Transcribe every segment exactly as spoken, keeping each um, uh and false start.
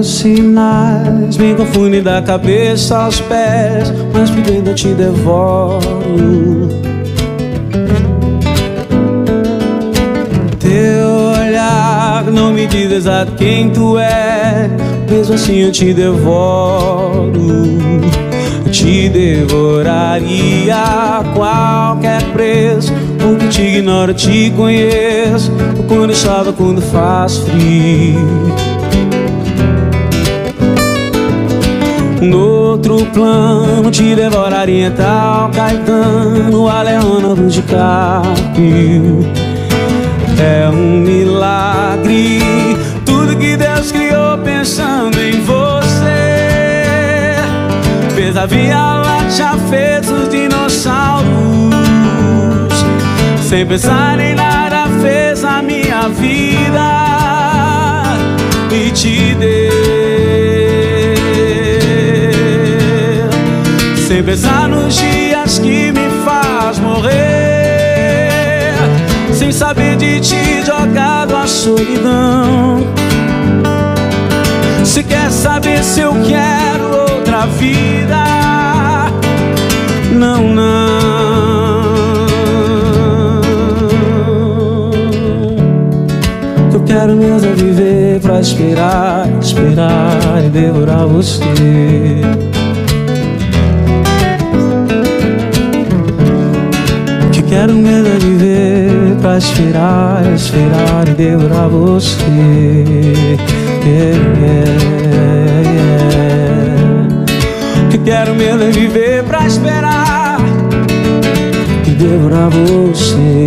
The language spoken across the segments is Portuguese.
Teus sinais me confundem da cabeça aos pés, mas por dentro eu te devoro. Teu olhar não me diz exato quem tu é, mesmo assim eu te devoro. Eu te devoraria a qualquer preço, porque te ignoro, te conheço, quando chove, quando faz frio. No outro plano te devoraria em tal Caetano, a Leona do DiCaprio. É um milagre tudo que Deus criou pensando em você. Fez a Via Láctea, fez os dinossauros, sem pensar em nada fez a minha vida e te deu. Sem pensar nos dias que me faz morrer, sem saber de ti jogado a solidão. Se quer saber se eu quero outra vida, não, não. Eu quero mesmo é viver pra esperar, esperar e devorar você. Quero mesmo é viver pra esperar, esperar e devorar você. Yeah, yeah, yeah. Que quero mesmo é viver pra esperar e devorar você.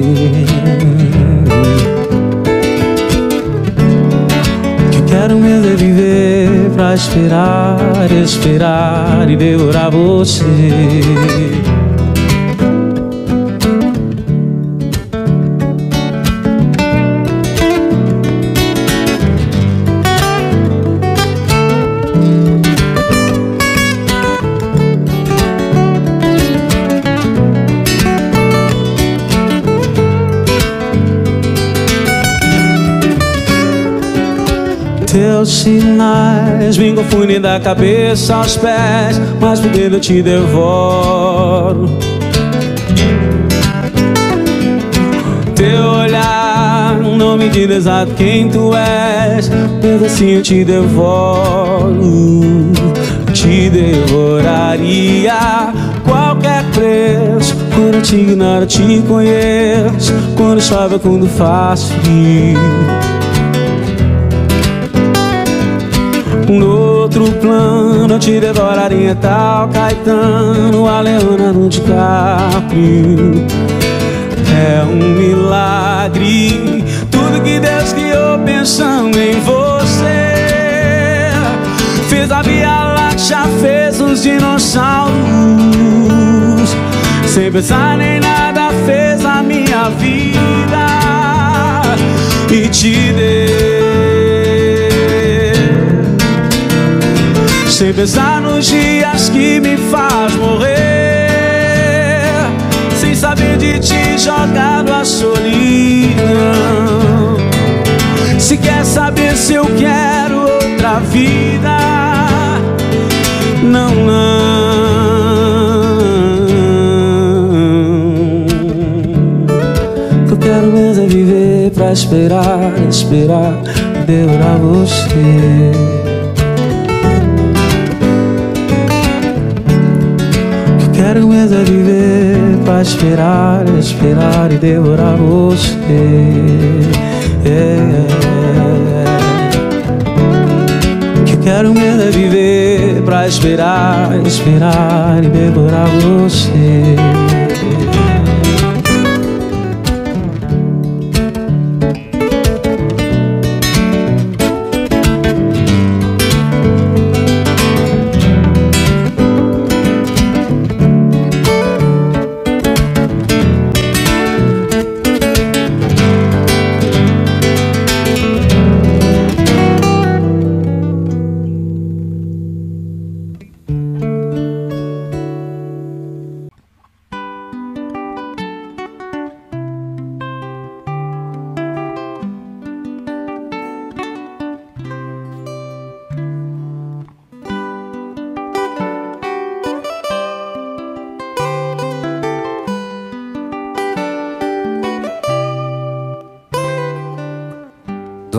Que quero mesmo é viver pra esperar, esperar e devorar você. Teus sinais me confundem da cabeça aos pés, mas por dentro eu te devoro. Teu olhar não me diz exato quem tu és, mesmo assim eu te devoro. Te devoraria a qualquer preço, quando eu te ignoro, te conheço, quando chove, quando faz frio. No outro plano eu te devoraria em tal Caetano, a Leona do DiCaprio. É um milagre tudo que Deus criou pensando em você. Fez a Via Láctea, fez os dinossauros, sem pensar nem nada fez a minha vida e te deu. Sem pensar nos dias que me faz morrer, sem saber de ti jogado a solidão. Se quer saber se eu quero outra vida, não, não. O que eu quero mesmo é viver pra esperar, esperar e devorar você. Quero mesmo é viver pra esperar, esperar e devorar você. Yeah. Que quero mesmo é viver pra esperar, esperar e devorar você.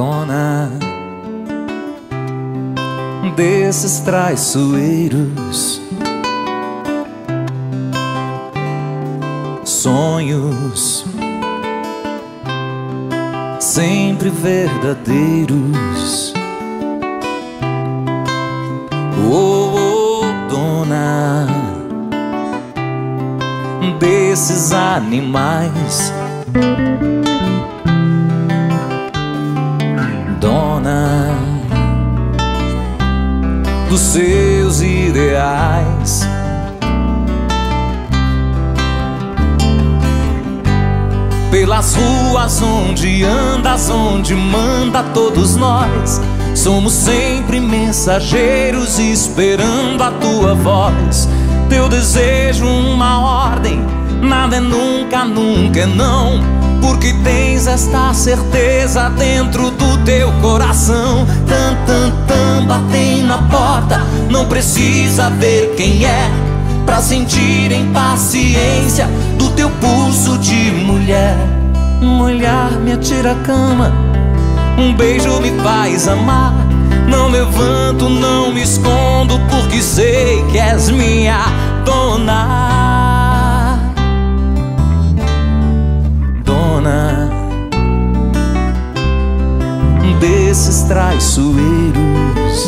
dona desses traiçoeiros sonhos sempre verdadeiros. Oh, oh, dona desses animais, dona dos seus ideais. Pelas ruas onde andas, onde manda todos nós, somos sempre mensageiros esperando a tua voz. Teu desejo uma ordem, nada é nunca, nunca é não, porque tens esta certeza dentro do teu coração. Tan, tan, tan, batem na porta, não precisa ver quem é pra sentir impaciência do teu pulso de mulher. Um olhar me atira a cama, um beijo me faz amar. Não levanto, não me escondo, porque sei que és minha dona. Dona desses traiçoeiros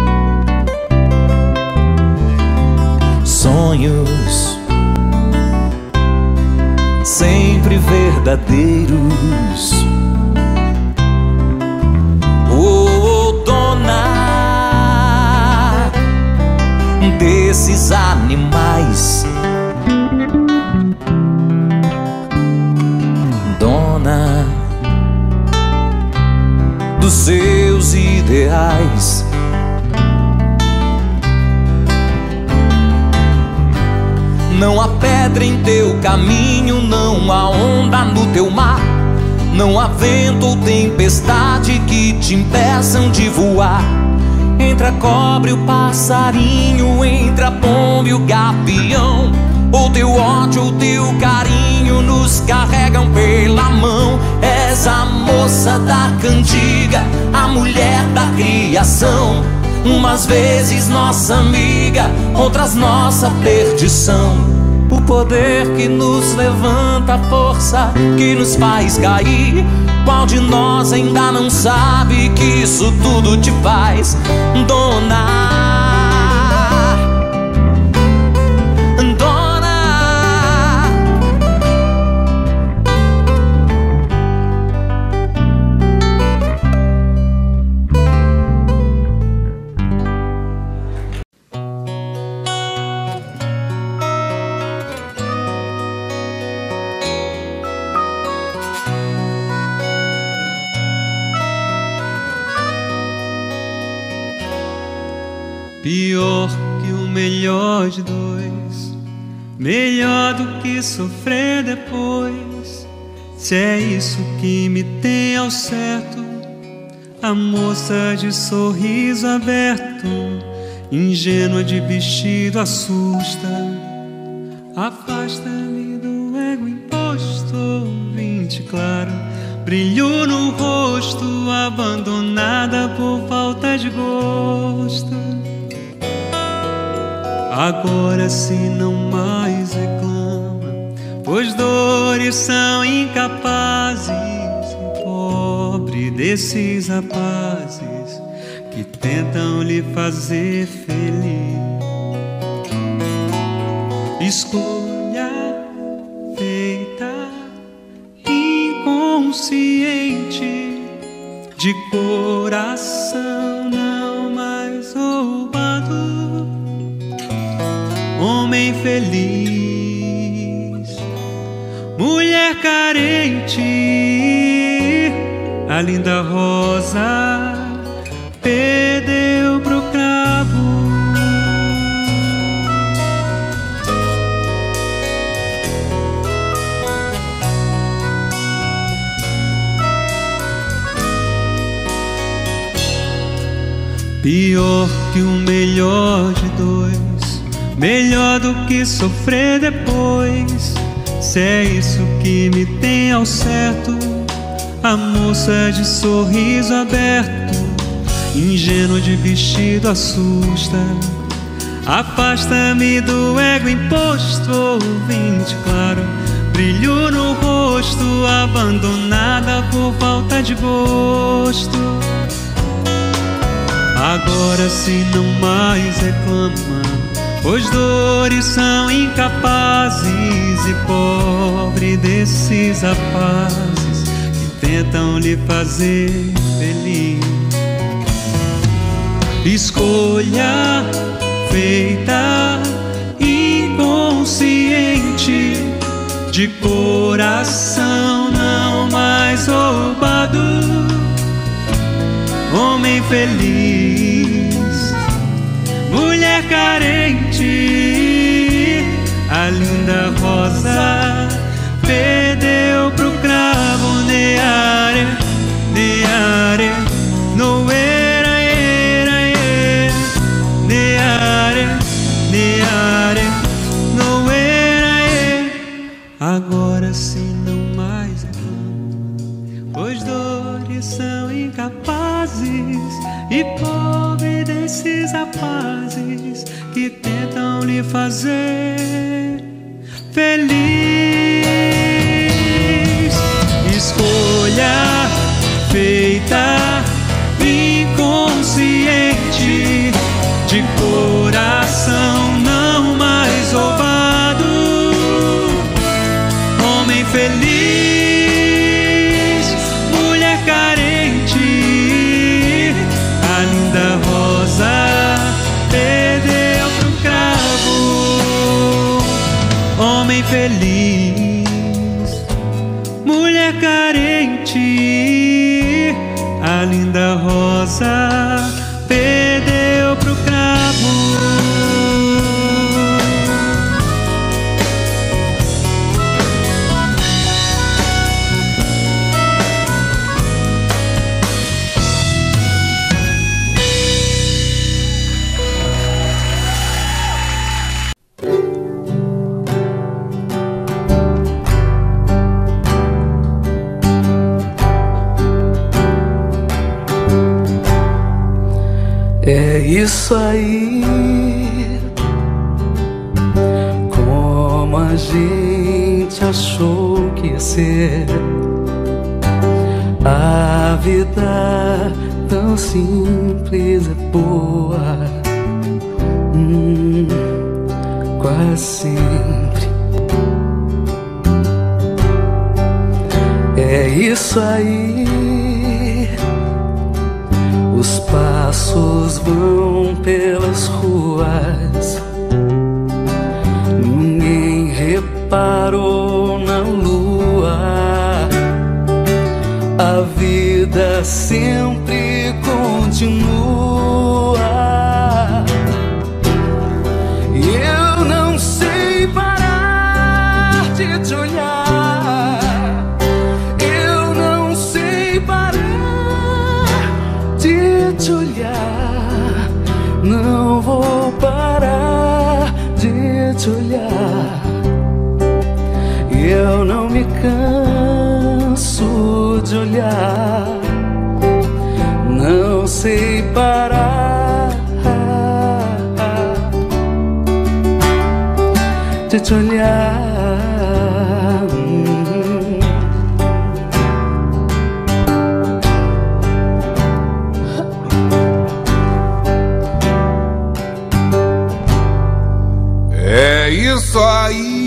sonhos sempre verdadeiros. Oh, oh, dona desses animais, dona dos seus ideais. Não há pedra em teu caminho, não há onda no teu mar, não há vento ou tempestade que te impeçam de voar. Entre a cobra e o passarinho, entre a pomba e o gavião, ou teu ódio ou teu carinho nos carregam pela mão. És a moça da cantiga, a mulher da criação, umas vezes nossa amiga, outras nossa perdição. O poder que nos levanta, a força que nos faz cair. Qual de nós ainda não sabe que isso tudo te faz dona? Pior que o melhor de dois, melhor do que sofrer depois. Se é isso que me tem ao certo, a moça de sorriso aberto, ingênua de vestido assusta. Afasta-me do ego imposto, ouvinte claro, brilho no rosto, abandonada por falta de gosto. Agora se não mais reclama, pois dores são incapazes. Pobre desses rapazes que tentam lhe fazer feliz. Escolha feita inconsciente, de coração não mais roubado. Homem feliz, mulher carente, a linda rosa perdeu pro cravo. Pior que o melhor de dois, melhor do que sofrer depois. Se é isso que me tem ao certo, a moça de sorriso aberto, ingênuo de vestido assusta. Afasta-me do ego imposto, ouvinte claro, brilho no rosto, abandonada por falta de gosto. Agora se não mais reclama, pois dores são incapazes, e pobre desses rapazes que tentam lhe fazer feliz. Escolha feita inconsciente, de coração não mais roubado. Homem feliz, mulher carente, a linda rosa perdeu pro cravo. Neare, neare, no era, era, era. Neare, neare, no era, era. Agora se não mais reclama, pois dores são incapazes, e pobre desses rapazes que tentam lhe fazer feliz. Escolha feita inconsciente, de coração não mais roubado. Homem feliz, mulher carente, a linda rosa perdeu pro cravo. Homem feliz, mulher carente, a linda rosa perdeu pro cravo. É isso aí, como a gente achou que ia ser. A vida tão simples é boa, hum, quase sempre. É isso aí, os passos vão pelas ruas, ninguém reparou na lua. A vida sempre continua, e eu não sei parar de te olhar. Eu não sei parar de te olhar, não vou parar de te olhar. Eu não me canso de olhar, não sei parar de te olhar. É isso aí,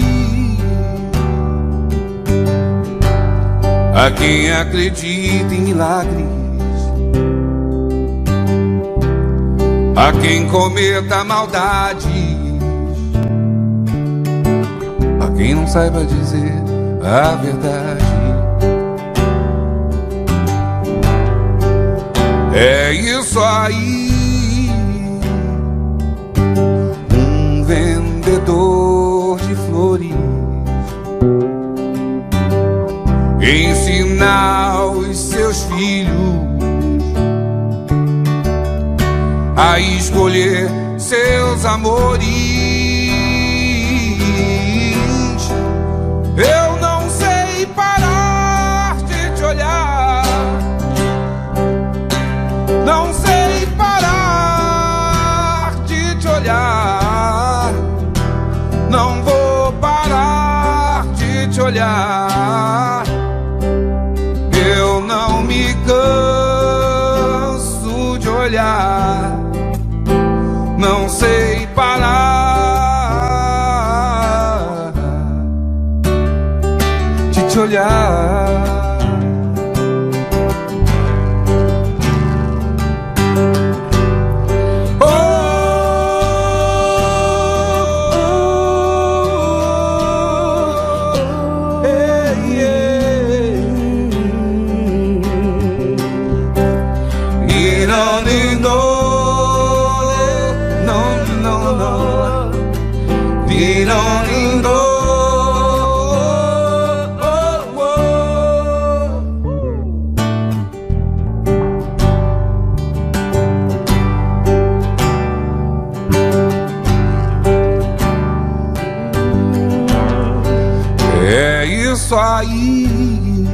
a quem acredita em milagres, a quem cometa maldades, a quem não saiba dizer a verdade. É isso aí, um vendedor de flores ensinar os seus filhos a escolher seus amores. Eu não sei parar de te olhar, olhar. Eu não me canso de olhar, não sei parar de te olhar. É isso aí.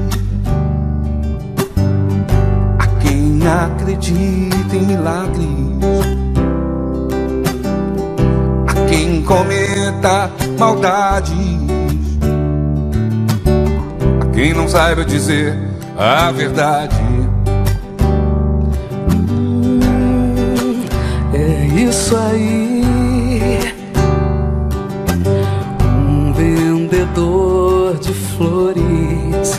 A quem acredita em milagres, a quem cometa maldades, a quem não saiba dizer a verdade. Hum, é isso aí. Um vendedor de flores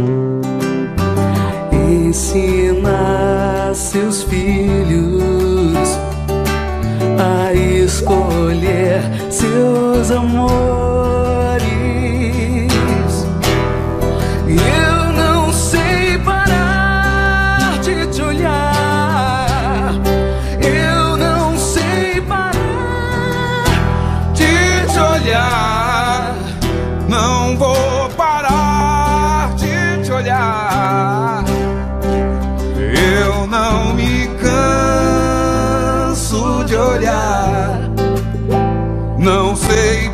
ensina seus filhos a escolher seus amores. Eu não sei parar de te olhar, eu não sei parar de te olhar, não vou parar de te olhar. Eu não me canso de olhar, não sei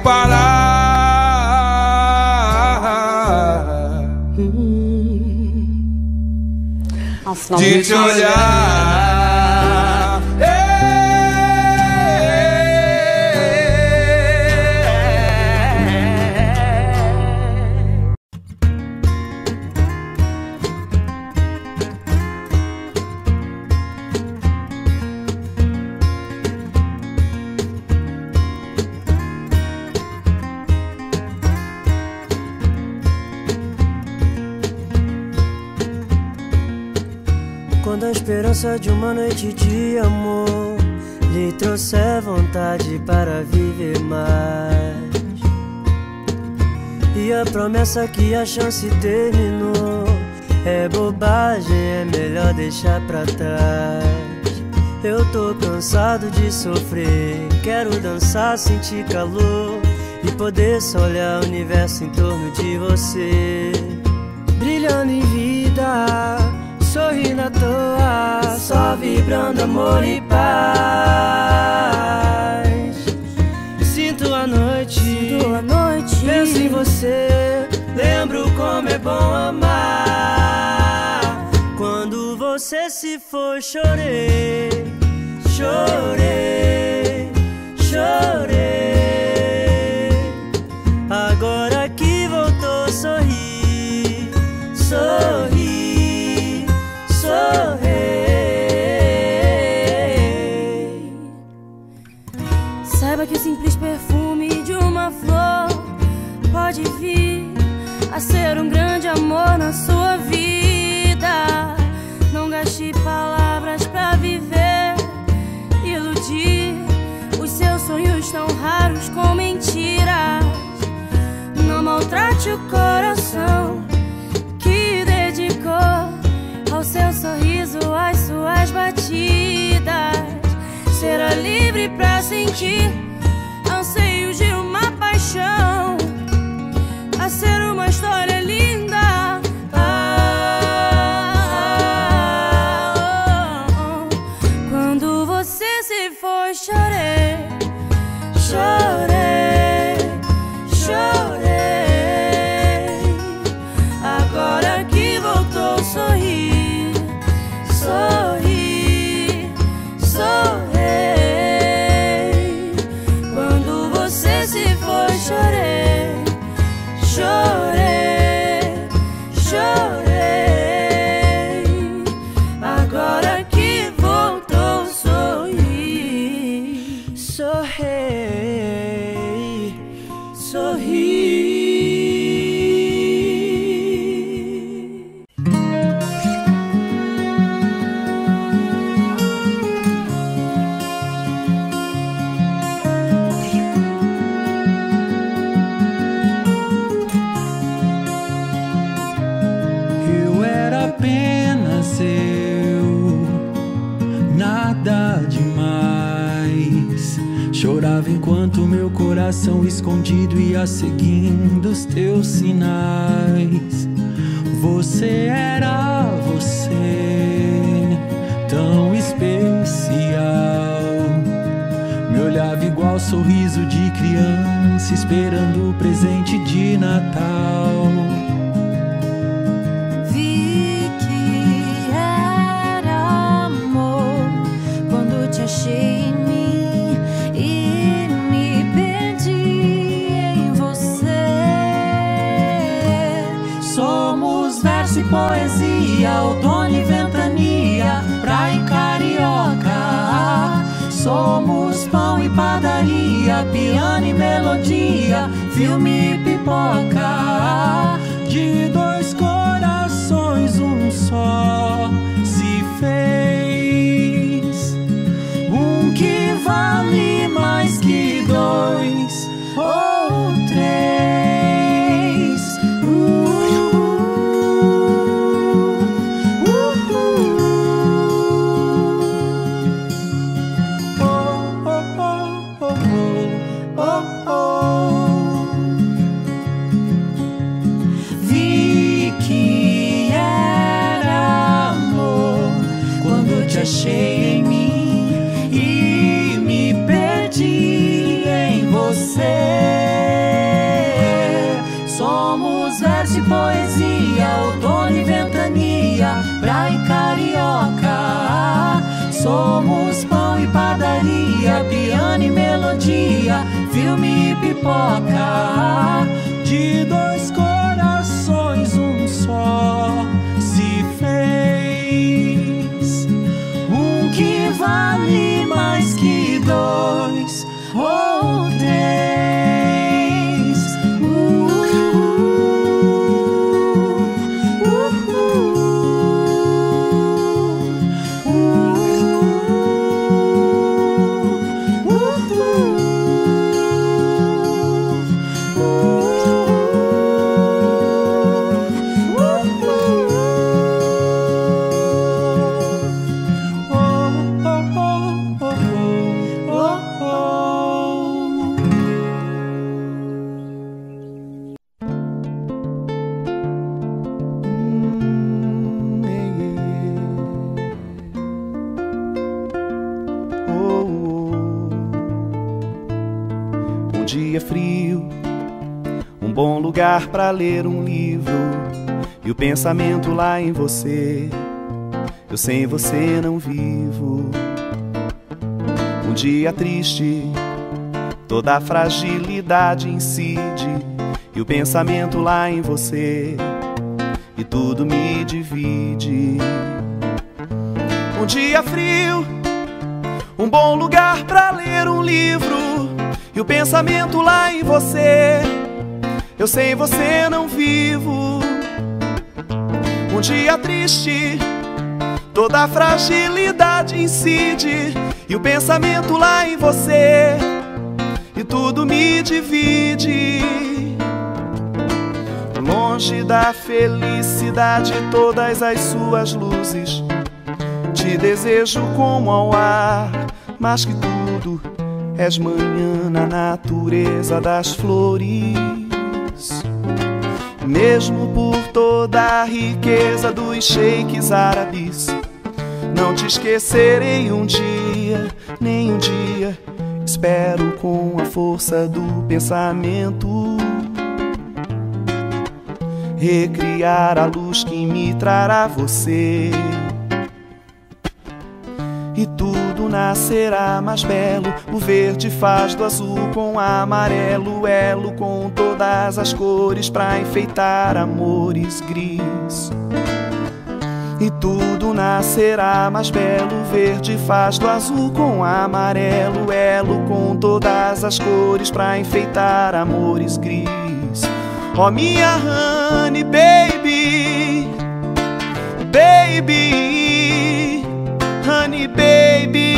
parar de te olhar. Quando a esperança de uma noite de amor lhe trouxer vontade para viver mais, e a promessa que a chance terminou é bobagem, é melhor deixar pra trás. Eu tô cansado de sofrer, quero dançar, sentir calor e poder só olhar o universo em torno de você, brilhando em vida, sorrindo à toa, só vibrando amor e paz. Sinto a noite, Sinto a noite. Penso em você, lembro como é bom amar. Quando você se foi, chorei, chorei, chorei. Agora que voltou, sorri, sorri, sorri. Saiba que o simples perfume de uma flor pode vir a ser um grande amor na sua vida. Não gaste palavras pra viver, iludir. Os seus sonhos tão raros com mentiras. Não maltrate o coração que dedicou ao seu sorriso, às suas batidas. Será livre pra sentir anseios de uma paixão, a ser uma história linda. Ah, oh, oh. Quando você se foi, chorei, chorei, chorei. Chorava enquanto meu coração escondido ia seguindo os teus sinais. Você era você, tão especial. Me olhava igual sorriso de criança, esperando o presente de Natal. Vi que era amor quando te achei em mim e me perdi em você. Somos verso e poesia, outono e ventania, praia e carioca. Somos pão e padaria, piano e melodia, filme e pipoca. De dois corações um só se fez, um que vale mais que dois ou três. Uh, uh, uh, uh. Oh, oh, oh, oh, oh, oh. Vi que era amor quando te achei em mim e me perdi em você. Somos verso e poesia, outono e ventania, praia e carioca. Somos pão e padaria, piano e melodia, filme e pipoca. De dois corações um só se fez, um que vale mais que dois ou três. Uh, uh, uh, uh, uh, uh, uh. Um dia frio, um bom lugar pra ler um livro, e o pensamento lá em você. Eu sem você não vivo. Um dia triste, toda a fragilidade incide, e o pensamento lá em você, e tudo me divide. Um dia frio, um bom lugar pra ler um livro, e o pensamento lá em você. Eu sem você não vivo. Um dia triste, toda a fragilidade incide, e o pensamento lá em você, e tudo me divide. Longe da felicidade, todas as suas luzes, te desejo como ao ar, mais que tudo és manhã na natureza das flores. Mesmo por toda a riqueza dos sheiks árabes, não te esquecerei um dia, nem um dia. Espero com a força do pensamento recriar a luz que me trará você. E tudo nascerá mais belo. O verde faz do azul com amarelo, elo com todas as cores pra enfeitar amores gris. E tudo nascerá mais belo. O verde faz do azul com amarelo, elo com todas as cores pra enfeitar amores gris. Oh, minha honey baby, baby, honey baby.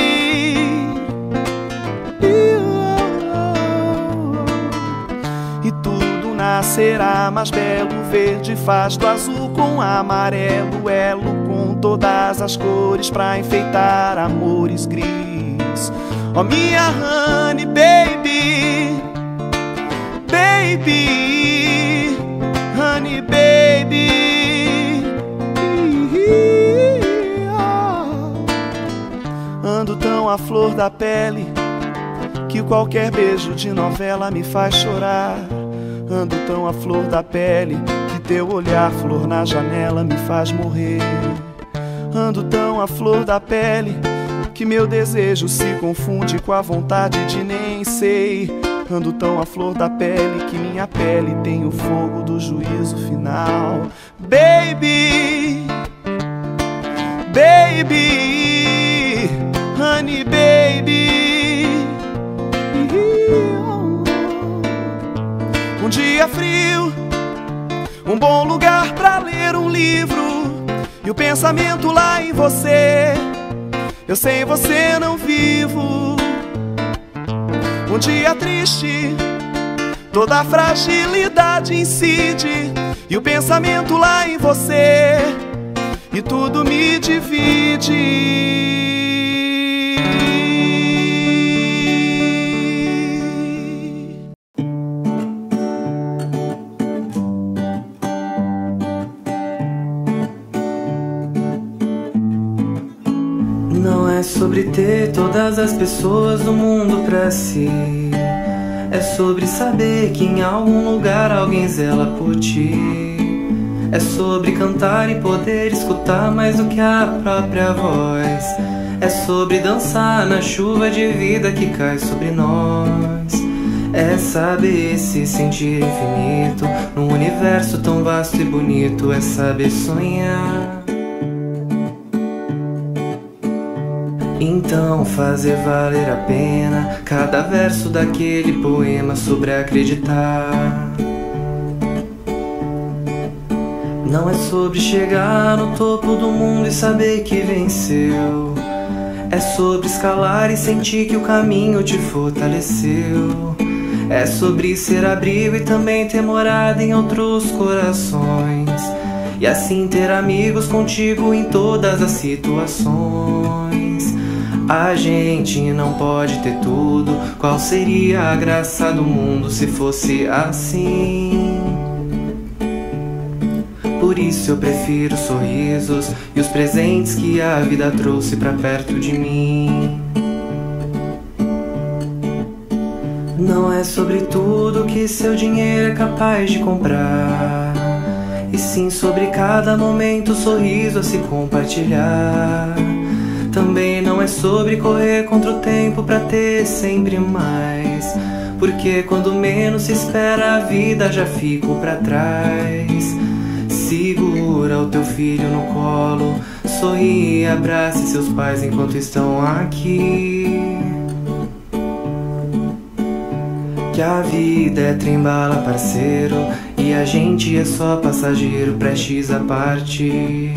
E tudo nascerá mais belo. O verde faz do azul com amarelo, elo com todas as cores pra enfeitar amores gris. oh minha honey baby, baby, honey baby. Ando tão à flor da pele que qualquer beijo de novela me faz chorar. Ando tão à flor da pele que teu olhar, flor na janela, me faz morrer. Ando tão à flor da pele que meu desejo se confunde com a vontade de nem sei. Ando tão à flor da pele que minha pele tem o fogo do juízo final. Baby, baby, honey baby. Um dia frio, um bom lugar pra ler um livro, e o pensamento lá em você. Eu sem você não vivo. Um dia triste, toda a fragilidade incide, e o pensamento lá em você, e tudo me divide. Não é sobre ter todas as pessoas do mundo pra si, é sobre saber que em algum lugar alguém zela por ti. É sobre cantar e poder escutar mais do que a própria voz. É sobre dançar na chuva de vida que cai sobre nós. É saber se sentir infinito num universo tão vasto e bonito. É saber sonhar. Então fazer valer a pena cada verso daquele poema sobre acreditar. Não é sobre chegar no topo do mundo e saber que venceu. É sobre escalar e sentir que o caminho te fortaleceu. É sobre ser abrigo e também ter morada em outros corações, e assim ter amigos contigo em todas as situações. A gente não pode ter tudo. Qual seria a graça do mundo se fosse assim? Por isso eu prefiro sorrisos e os presentes que a vida trouxe pra perto de mim. Não é sobre tudo que seu dinheiro é capaz de comprar, e sim sobre cada momento, sorriso a se compartilhar. Também não é sobre correr contra o tempo pra ter sempre mais, porque quando menos se espera a vida já ficou pra trás. Segura o teu filho no colo, sorri e abrace seus pais enquanto estão aqui. Que a vida é trem-bala, parceiro, e a gente é só passageiro prestes a partir.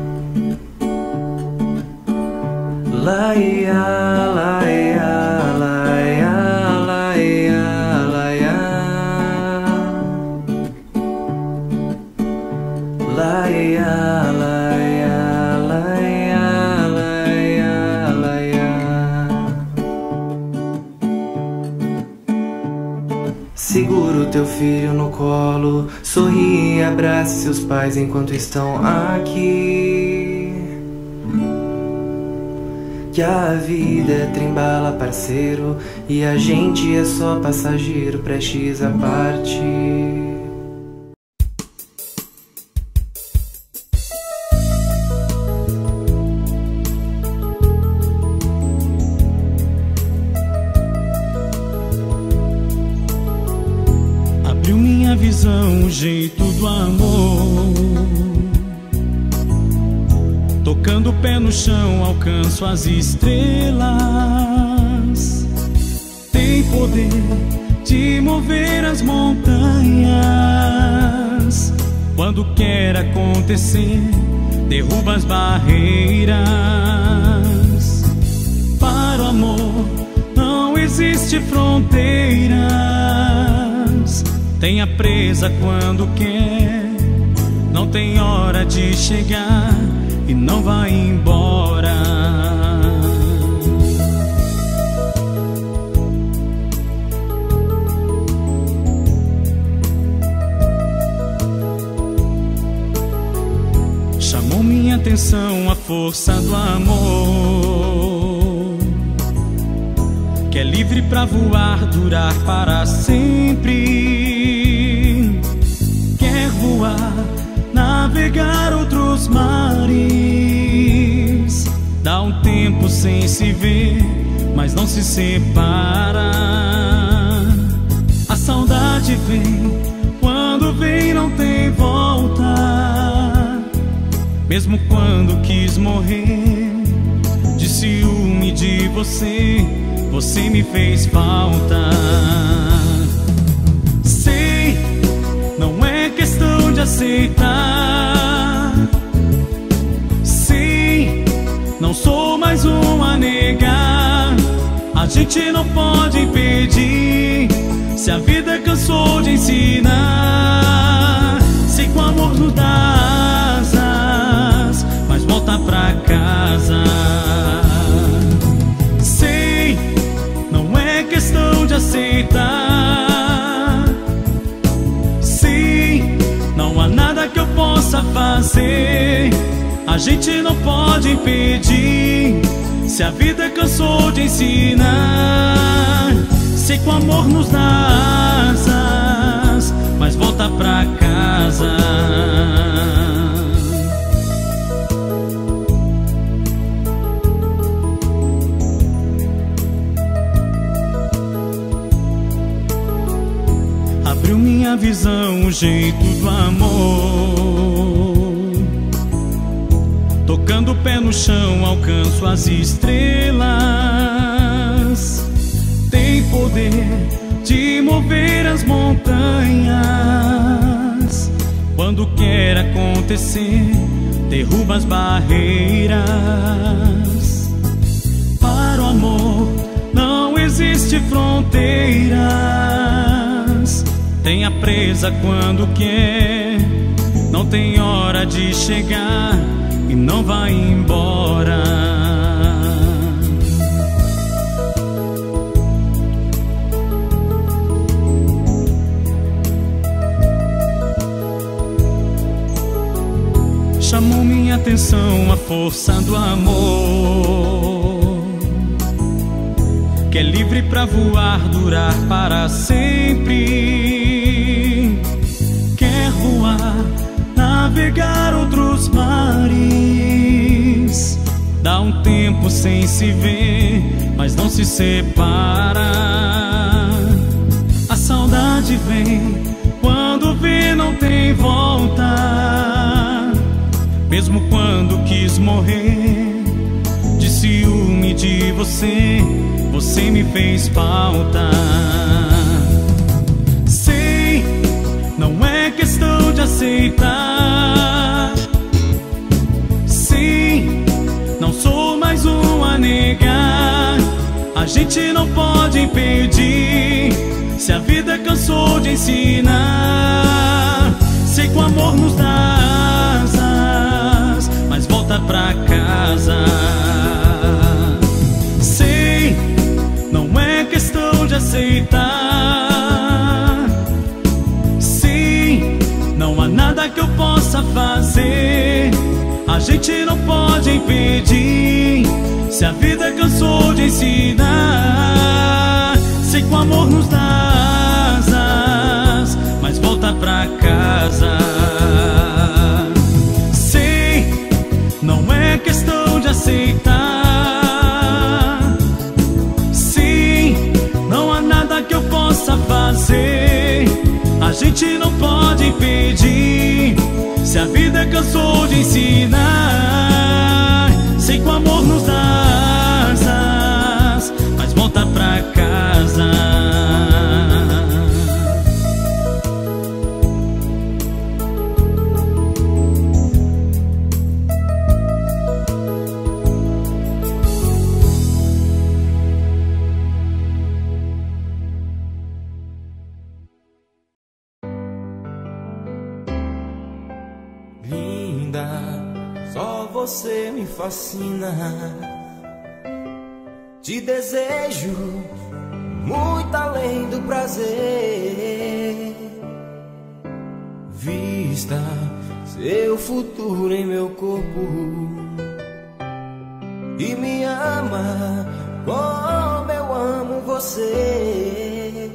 Laia, laia, laia, laia, laia. Laia, laia, laia, laia, laia. Segura o teu filho no colo, sorri e abrace seus pais enquanto estão aqui. Que a vida é trem-bala, parceiro, e a gente é só passageiro prestes a partir. Abriu minha visão, o jeito do amor. Tocando o pé no chão, alcanço as estrelas. Tem poder de mover as montanhas. Quando quer acontecer, derruba as barreiras. Para o amor não existe fronteiras. Tenha presa quando quer, não tem hora de chegar e não vai embora. atenção a força do amor, que é livre pra voar, durar para sempre. Quer voar, navegar outros mares, dá um tempo sem se ver, mas não se separa. A saudade vem, quando vem não tem volta. Mesmo quando quis morrer de ciúme de você, você me fez falta. Sei, não é questão de aceitar. Sim, não sou mais um a negar. A gente não pode impedir, se a vida cansou de ensinar. Sei que o amor nos dá asas, mas volta pra casa. Sei, não é questão de aceitar. Sim, não há nada que eu possa fazer. A gente não pode impedir, se a vida cansou de ensinar. Sei que o amor nos dá asas, mas volta pra casa. Abriu minha visão o jeito do amor, tocando o pé no chão alcanço as estrelas. Tem poder de mover as montanhas. Quando quer acontecer, derruba as barreiras. Para o amor não existe fronteiras. Tenha presa quando quer, não tem hora de chegar e não vai embora. Chamou minha atenção a força do amor, que é livre pra voar, durar para sempre. Quer voar, navegar outros mares, dá um tempo sem se ver, mas não se separa. A saudade vem, quando vê não tem volta. Mesmo quando quis morrer de ciúme de você, você me fez falta. Sei, não é questão de aceitar. Sim, não sou mais um a negar. A gente não pode impedir, se a vida cansou de ensinar. Sei que o amor nos dá asas, mas volta pra casa. Sei, não é questão de aceitar. Sim, não há nada que eu possa fazer. A gente não pode impedir, se a vida cansou de ensinar. Sei que o amor nos dá asas, mas volta pra casa. Sei, não é questão de aceitar. Sim, não há nada que eu possa fazer. A gente não pode impedir, se a vida cansou de ensinar. Sei que o amor nos dá asas, mas volta pra casa. Só você me fascina. Te desejo muito além do prazer. Vista seu futuro em meu corpo e me ama como eu amo você.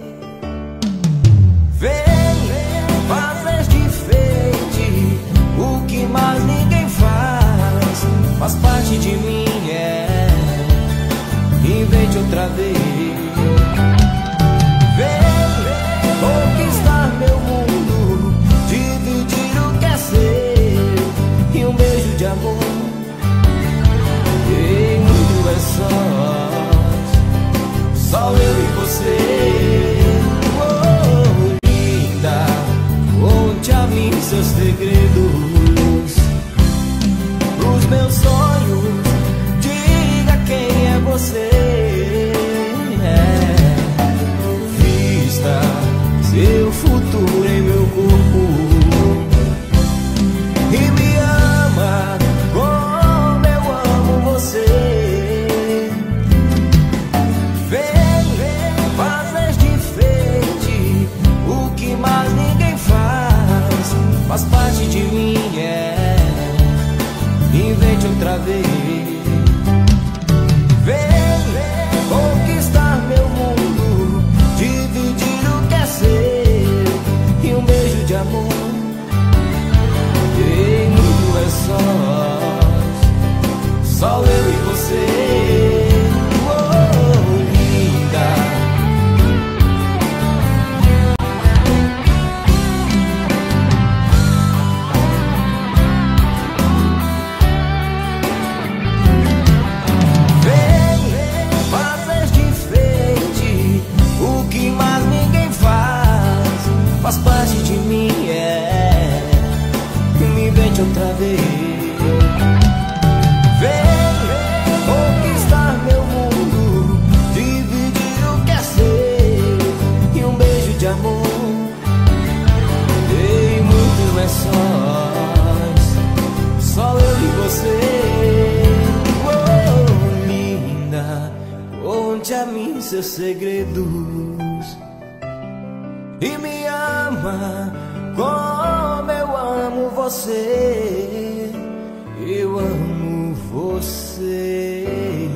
Vem, fazer diferente o que mais ninguém faz, faz parte de mim, é. Invente outra vez. Vem conquistar meu mundo, dividir o que é seu e um beijo de amor. E muito é só, só eu e você. Oh, linda, conte a mim seus segredos, os meus sonhos, diga quem é você. É, vista seu futuro em meu corpo e me ama como eu amo você. Vem fazer diferente o que mais ninguém faz, faz parte de mim, é. Invente outra vez. Vem conquistar meu mundo, dividir o que é seu e um beijo de amor. E muito é só, só eu e você. Oh, linda. Faz parte de mim, é. Me invente outra vez. Vem conquistar meu mundo, dividir o que é seu e um beijo de amor. E muito é só, só eu e você. Oh, linda, conte a mim seus segredos e me ama como eu amo você. Eu amo você.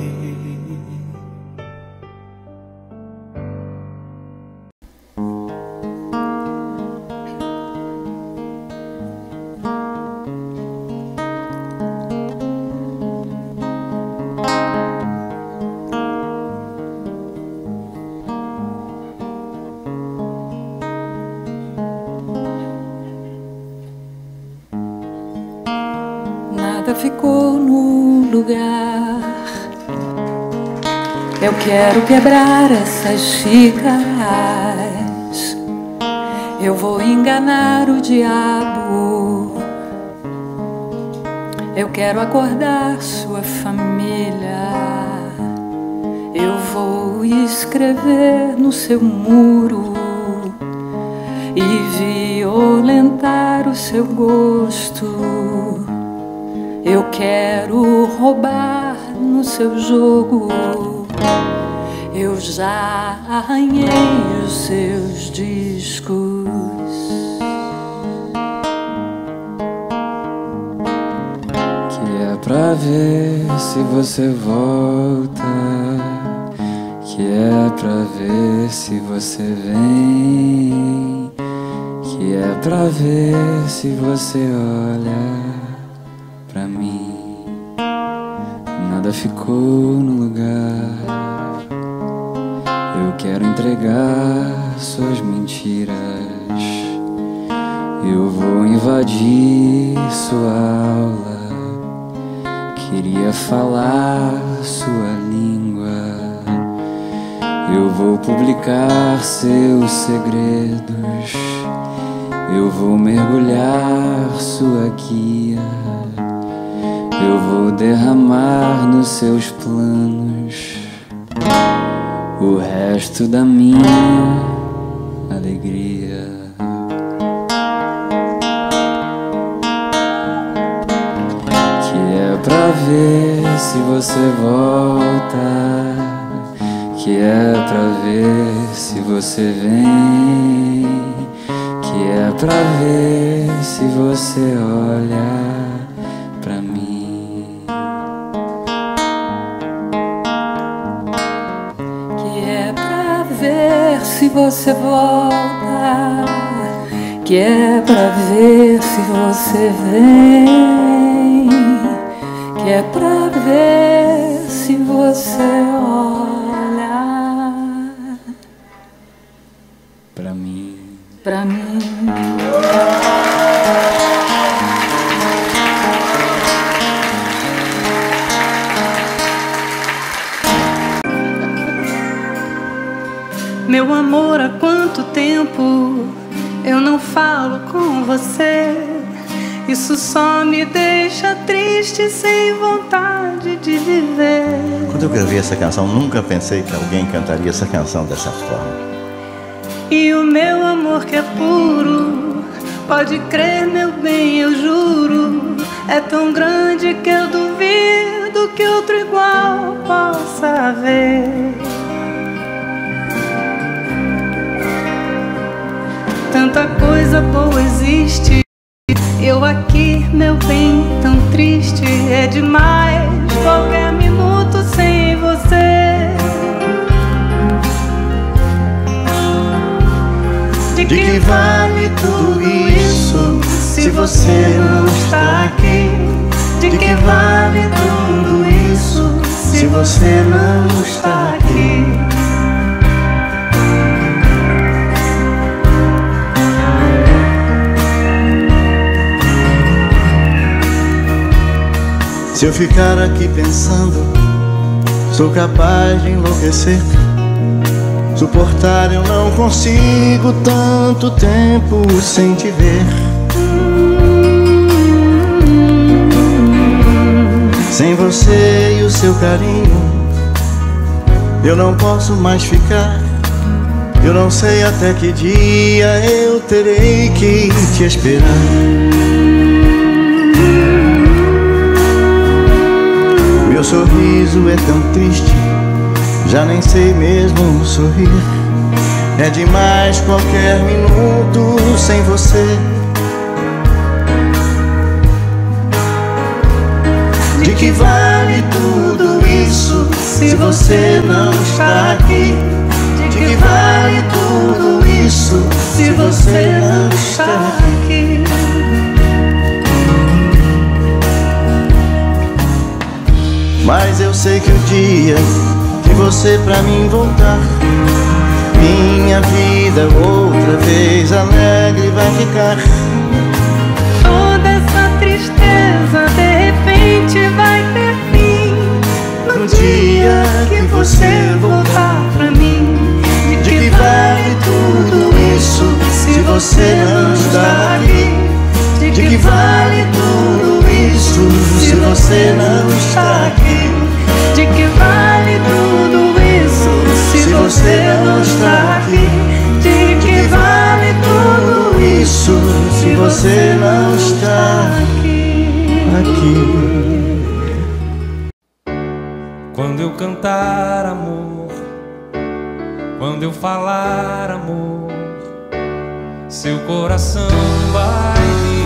Ficou no lugar. Eu quero quebrar essas xícaras. Eu vou enganar o diabo. Eu quero acordar sua família. Eu vou escrever no seu muro e violentar o seu gosto. Eu quero roubar no seu jogo. Eu já arranhei os seus discos. Que é pra ver se você volta, que é pra ver se você vem, que é pra ver se você olha pra mim. Nada ficou no lugar. Eu quero entregar suas mentiras. Eu vou invadir sua aula. Queria falar sua língua. Eu vou publicar seus segredos. Eu vou mergulhar sua guia. Eu vou derramar nos seus planos o resto da minha alegria. Que é pra ver se você volta, que é pra ver se você vem, que é pra ver se você olha pra mim. Que é pra ver se você volta, que é pra ver se você vem, que é pra ver se você olha pra mim. Pra mim. Meu amor, há quanto tempo eu não falo com você? Isso só me deixa triste, sem vontade de viver. Quando eu gravei essa canção, nunca pensei que alguém cantaria essa canção dessa forma. E o meu amor que é puro, pode crer, meu bem, eu juro, é tão grande que eu duvido que outro igual possa haver. Tanta coisa boa existe, eu aqui, meu bem, tão triste. É demais qualquer minuto sem você. De que, De que vale tudo isso se você não está aqui? De que vale tudo isso se você não está aqui? Se eu ficar aqui pensando, sou capaz de enlouquecer. Suportar eu não consigo tanto tempo sem te ver. Sem você e o seu carinho, eu não posso mais ficar. Eu não sei até que dia eu terei que te esperar. Meu sorriso é tão triste, já nem sei mesmo sorrir. É demais qualquer minuto sem você. De que vale tudo isso se você não está aqui? De que vale tudo isso se você não está aqui? Mas eu sei que o dia que você pra mim voltar, minha vida outra vez alegre vai ficar. Toda essa tristeza de repente vai ter fim no dia que você voltar pra mim. De que vale tudo isso se você não está aqui? De que vale tudo isso se você não está aqui? De que vale tudo isso se você não está aqui? De que vale tudo isso se você não está aqui? Quando eu cantar amor, quando eu falar amor, seu coração vai me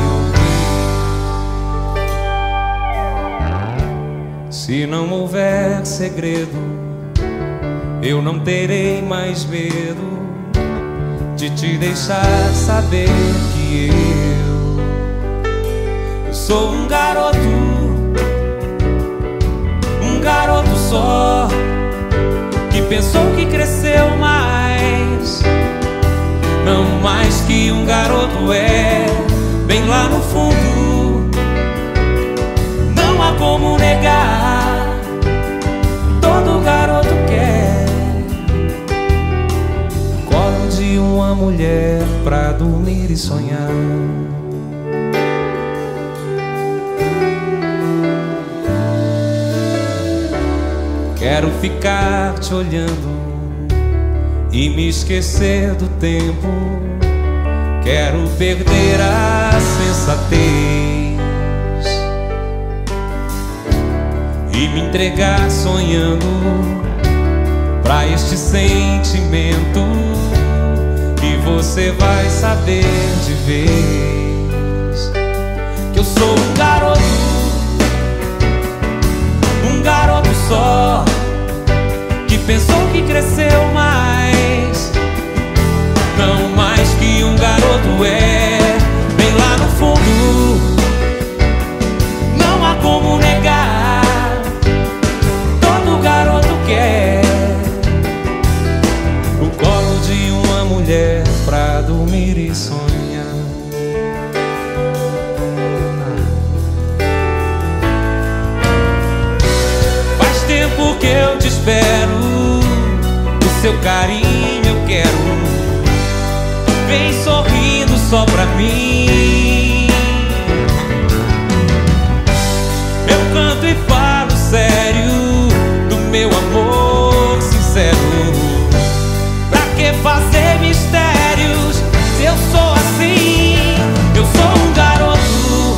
ouvir. Se não houver segredo, eu não terei mais medo de te deixar saber que eu, eu sou um garoto, um garoto só, que pensou que cresceu mais. Não mais que um garoto é, bem lá no fundo, não há como negar, todo garoto quer o colo de uma mulher pra dormir e sonhar. Quero ficar te olhando e me esquecer do tempo. Quero perder a sensatez e me entregar sonhando pra este sentimento que você vai saber de vez que eu sou um garoto, um garoto só, que pensou que cresceu mais, não mais que um garoto é. Bem lá no fundo, não há como negar, todo garoto quer o colo de uma mulher pra dormir e sonhar. Faz tempo que eu te espero, o seu carinho eu quero. Vem sorrindo só pra mim. Eu canto e falo sério do meu amor sincero. Pra que fazer mistérios se eu sou assim? Eu sou um garoto,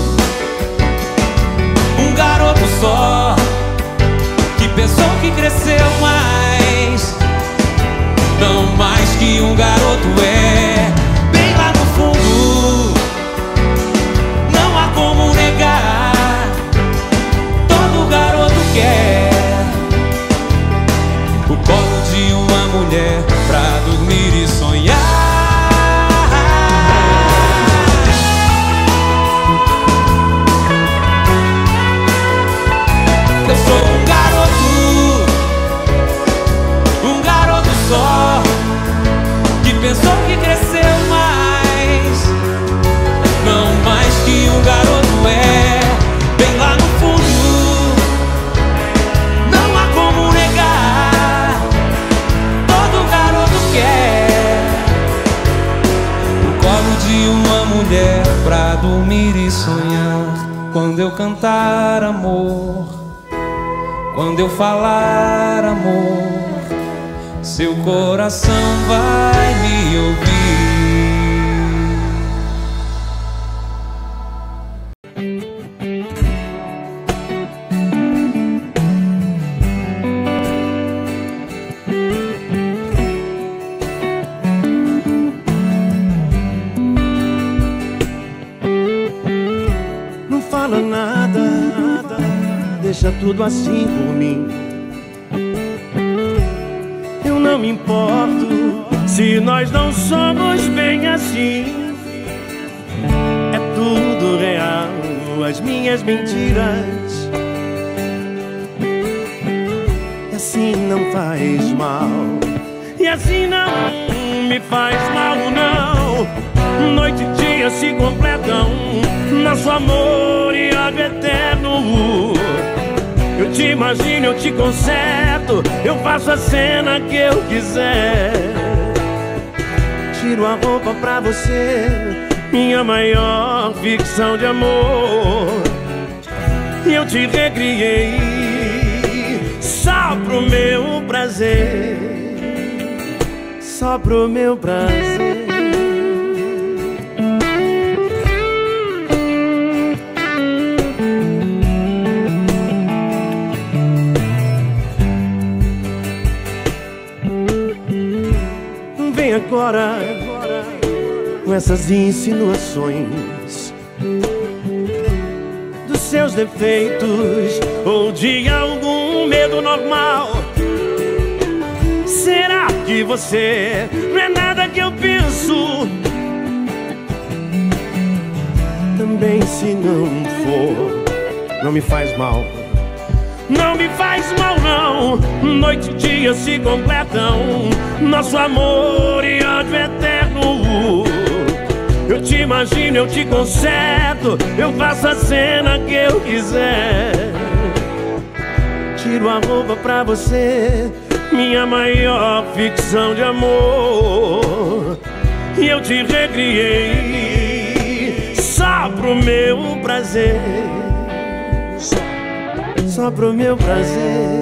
um garoto só, que pensou que cresceu mais, não mais que um garoto é. Bem lá no fundo, não há como negar, todo garoto quer o colo de uma mulher pra dormir e sonhar. Eu sou um garoto, um garoto só, que pensou que cresceu mais, não mais que um garoto é. Bem lá no fundo, não há como negar, todo garoto quer o colo de uma mulher pra dormir e sonhar. Quando eu cantar amor, quando eu falar amor, seu coração vai me ouvir. Não fala nada, deixa tudo assim por mim. Eu não me importo se nós não somos bem assim. É tudo real, as minhas mentiras. E assim não faz mal, e assim não me faz mal não. Noite e dia se completam, nosso amor e ódio eterno. Eu te imagino, eu te conserto, eu faço a cena que eu quiser. Tiro a roupa pra você, minha maior ficção de amor. E eu te recriei só pro meu prazer, só pro meu prazer. Agora, com essas insinuações dos seus defeitos ou de algum medo normal. Será que você não é nada que eu penso? Também se não for, não me faz mal. Não me faz mal não, noite e dia se completam, nosso amor e ódio eterno. Eu te imagino, eu te conserto, eu faço a cena que eu quiser. Tiro a roupa pra você, minha maior ficção de amor. E eu te recriei só pro meu prazer, só pro meu prazer.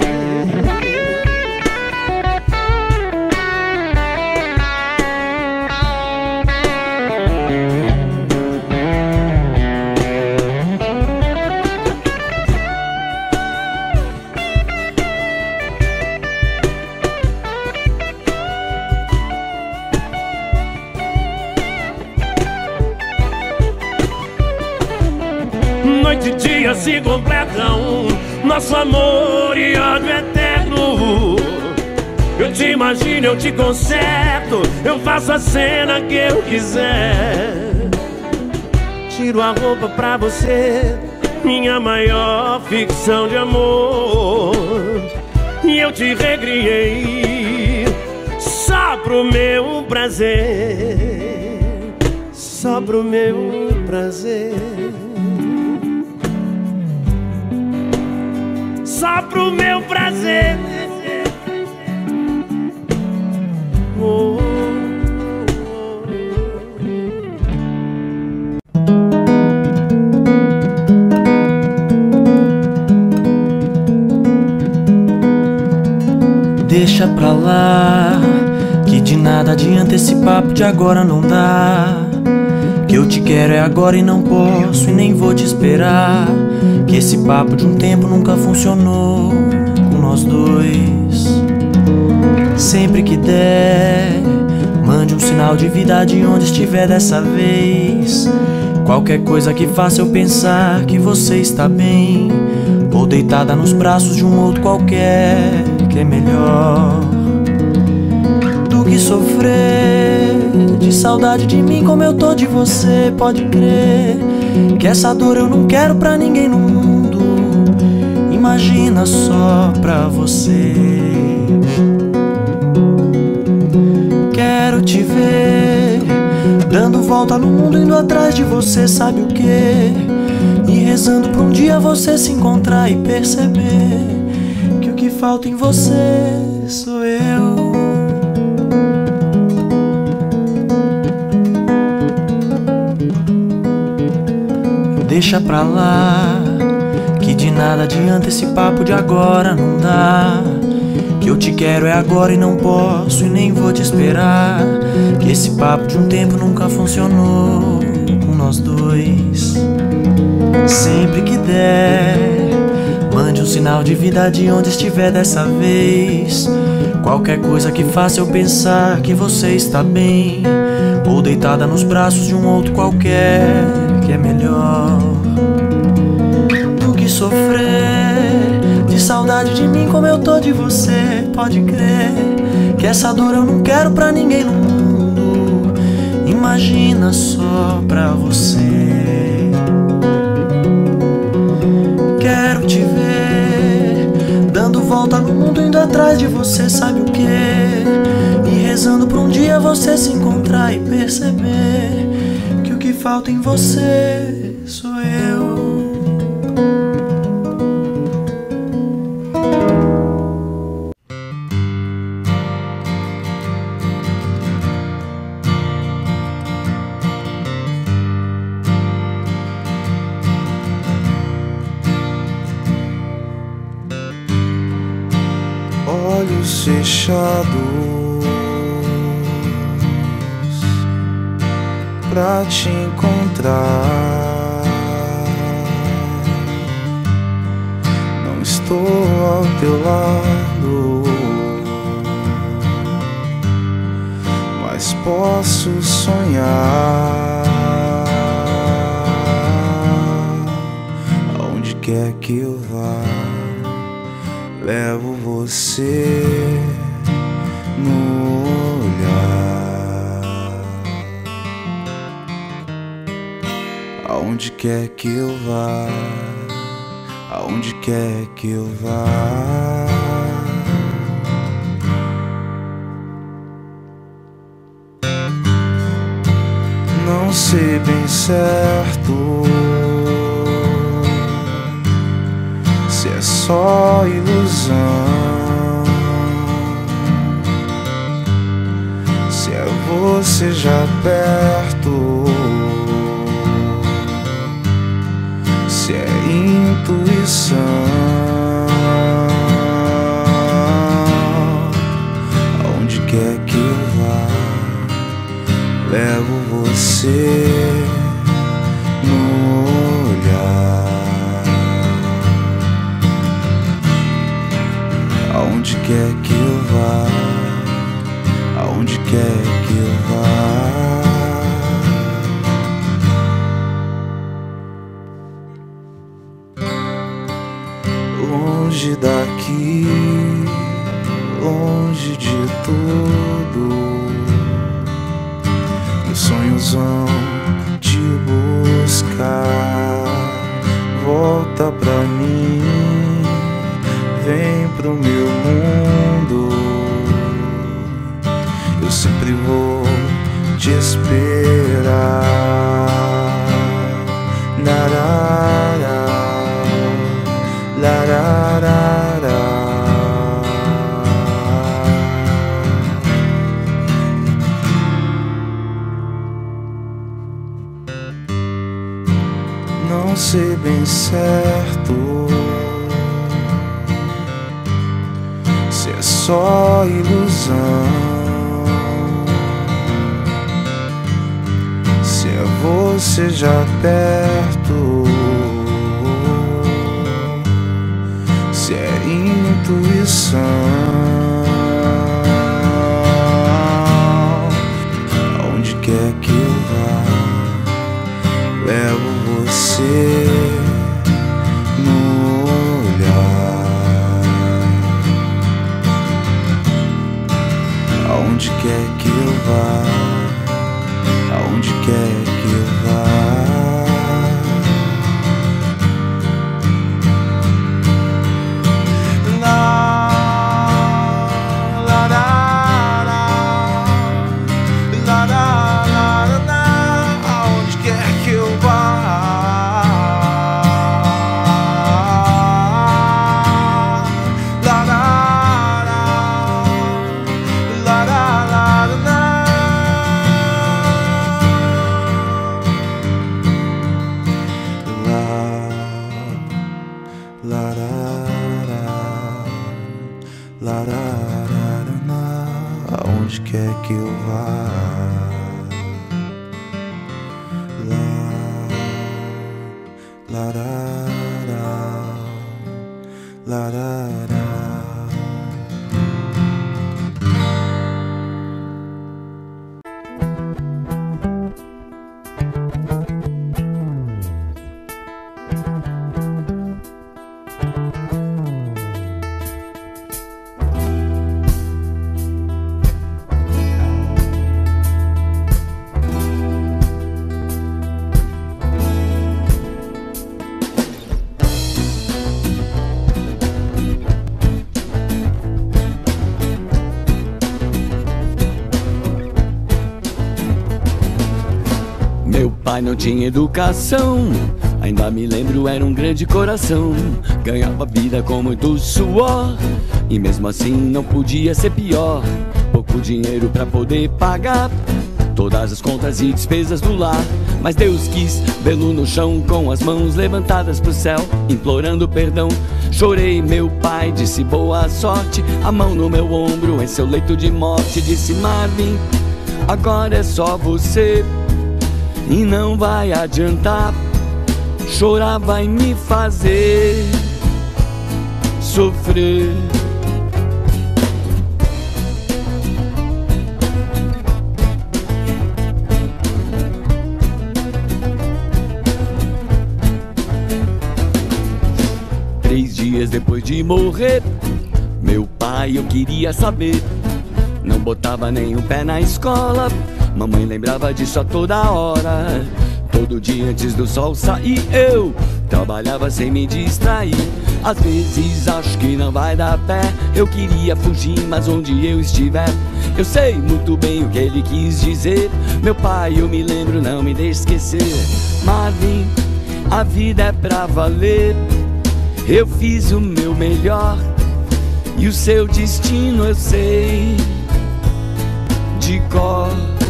noite e dia se completam, nosso amor e ódio eterno. Eu te imagino, eu te conserto, eu faço a cena que eu quiser. Tiro a roupa pra você, minha maior ficção de amor. E eu te recriei só pro meu prazer, só pro meu prazer, só pro meu prazer. Oh. Deixa pra lá, que de nada adianta esse papo de agora não dá. Que eu te quero é agora e não posso e nem vou te esperar. Que esse papo de um tempo nunca funcionou com nós dois. Sempre que der, mande um sinal de vida de onde estiver dessa vez. Qualquer coisa que faça eu pensar que você está bem, ou deitada nos braços de um outro qualquer, que é melhor do que sofrer de saudade de mim como eu tô de você. Pode crer que essa dor eu não quero pra ninguém no mundo. Imagina só pra você. Quero te ver dando volta no mundo, indo atrás de você, sabe o quê? E rezando pra um dia você se encontrar e perceber que o que falta em você sou eu. Deixa pra lá, que de nada adianta esse papo de agora não dá. Que eu te quero é agora e não posso e nem vou te esperar. Que esse papo de um tempo nunca funcionou com nós dois. Sempre que der, mande um sinal de vida de onde estiver dessa vez. Qualquer coisa que faça eu pensar que você está bem, ou deitada nos braços de um outro qualquer, que é melhor do que sofrer de saudade de mim como eu tô de você. Pode crer que essa dor eu não quero pra ninguém no mundo. Imagina só pra você. Quero te ver dando volta no mundo, indo atrás de você, sabe o quê? E rezando pra um dia você se encontrar e perceber que o que falta em você sou eu. Olhos fechados pra te encontrar, não estou ao teu lado, mas posso sonhar. Aonde quer que eu vá, levo você no olhar. Aonde quer que eu vá, aonde quer que eu vá. Não sei bem certo se é só ilusão, se é você já perto, se é intuição. Aonde quer que eu vá, levo você no olhar. Aonde quer que eu vá, aonde quer que eu vá. longe daqui, longe de tudo. Meus sonhos vão te buscar. Volta pra mim, vem pro meu mundo. Eu sempre vou te esperar. Larará, larará. Não sei bem certo se é só ilusão, se é você já perto, se é intuição. Aonde quer que eu vá, levo você no olhar. Aonde quer que eu vá, aonde quer que eu vá. Aonde quer que eu vá, lá, larará, larará. Meu pai não tinha educação, ainda me lembro, era um grande coração. Ganhava vida com muito suor, e mesmo assim não podia ser pior. Pouco dinheiro pra poder pagar todas as contas e despesas do lar. Mas Deus quis vê-lo no chão, com as mãos levantadas pro céu, implorando perdão. Chorei, meu pai disse boa sorte, a mão no meu ombro em seu leito de morte. Disse: Marvin, agora é só você, e não vai adiantar, chorar vai me fazer sofrer. Três dias depois de morrer, meu pai eu queria saber. Não botava nem um pé na escola, mamãe lembrava disso a toda hora. Todo dia antes do sol sair eu trabalhava sem me distrair. Às vezes acho que não vai dar pé, eu queria fugir, mas onde eu estiver eu sei muito bem o que ele quis dizer. Meu pai, eu me lembro, não me deixe esquecer. Marvin, a vida é pra valer, eu fiz o meu melhor, e o seu destino eu sei de cor.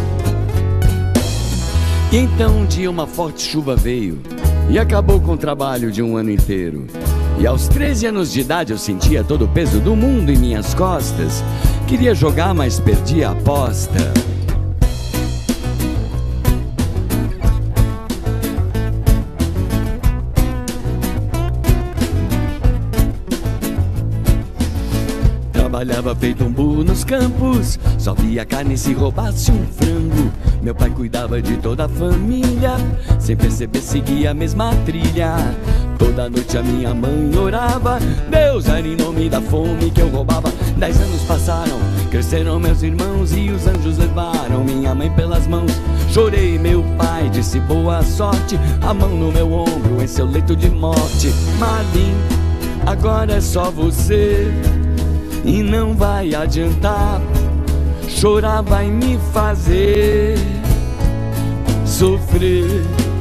E então um dia uma forte chuva veio e acabou com o trabalho de um ano inteiro. E aos treze anos de idade eu sentia todo o peso do mundo em minhas costas. Queria jogar, mas perdi a aposta. Trabalhava feito um burro nos campos, só via carne se roubasse um frango. Meu pai cuidava de toda a família, sem perceber seguia a mesma trilha. Toda noite a minha mãe orava, Deus era em nome da fome que eu roubava. Dez anos passaram, cresceram meus irmãos e os anjos levaram minha mãe pelas mãos. Chorei, meu pai disse boa sorte, a mão no meu ombro em seu leito de morte. Marvin, agora é só você e não vai adiantar. Chorar vai me fazer sofrer.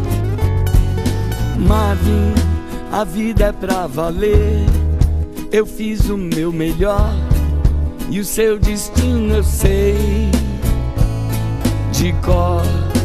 Marvin, a vida é pra valer. Eu fiz o meu melhor e o seu destino eu sei de cor.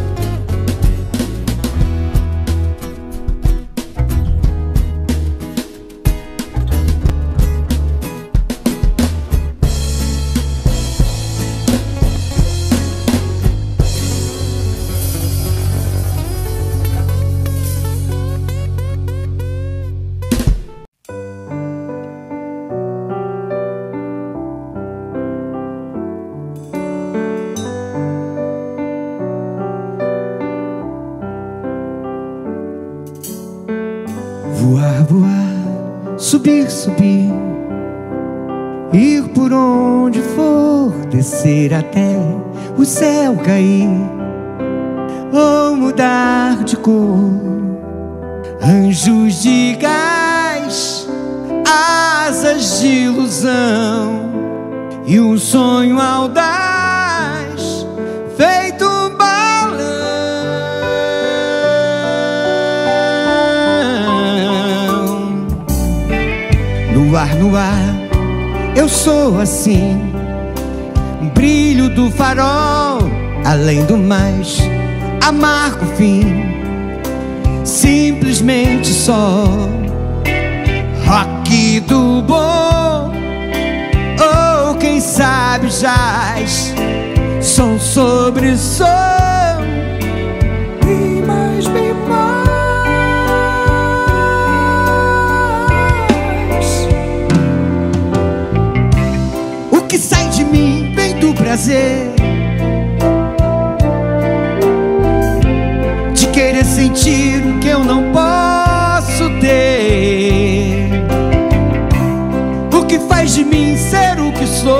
Voar, voar, subir, subir, ir por onde for, descer até o céu cair, ou mudar de cor. Anjos de gás, asas de ilusão e um sonho audaz feito um balão. No ar, no ar, eu sou assim, brilho do farol, além do mais, amargo fim, simplesmente só rock do bom, ou quem sabe jazz, som sobre som, e mais, bem mais. O que sai de mim vem do prazer de querer sentir o que eu não posso ter. O que faz de mim ser o que sou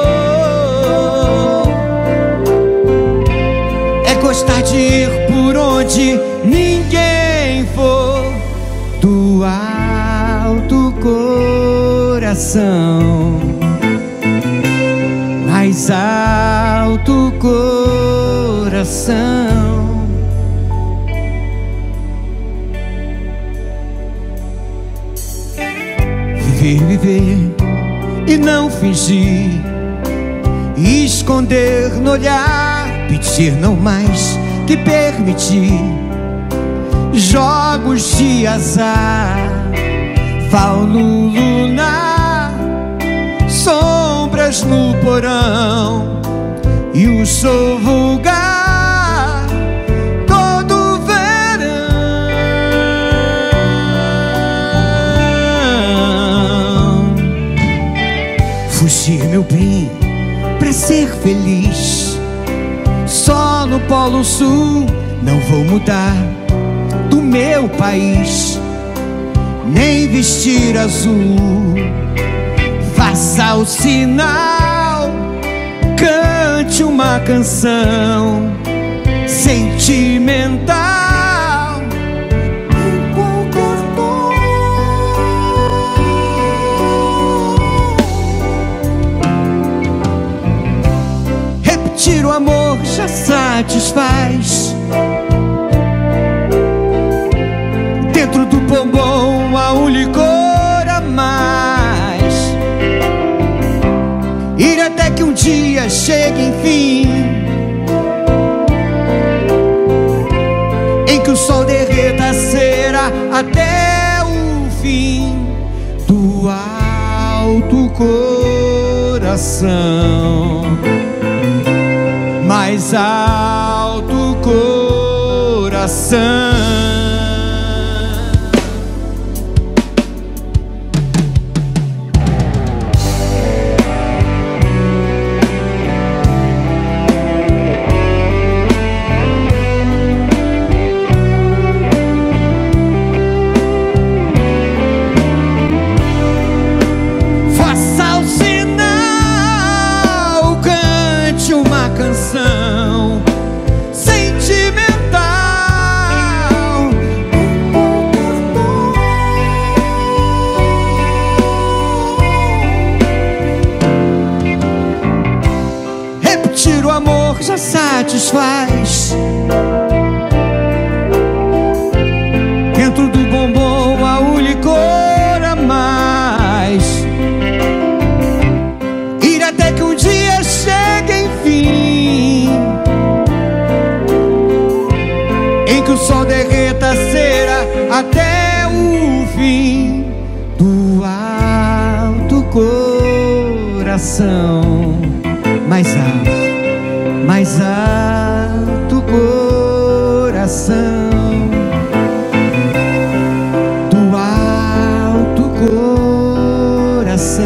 é gostar de ir por onde ninguém for, do alto coração, mais alto coração. Viver, viver e não fingir, esconder no olhar, pedir não mais que permitir. Jogos de azar, fauno lunar, sombras no porão e o show vulgar todo verão. Fugir, meu bem, pra ser feliz, só no Polo Sul. Não vou mudar do meu país, nem vestir azul. Faça o sinal, cante uma canção sentimental em qualquer tom. Repetir o amor já satisfaz. Dentro do bombom há um licor a mais. Ir até que um dia chegue enfim, em que o sol derreta a cera até o fim, do alto coração, mais alto coração. satisfaz. Dentro do bombom há o licor a mais. Ir até que um dia chegue enfim, em que o sol derreta a cera até o fim do alto coração. Mais alto, mais alto coração, do alto coração,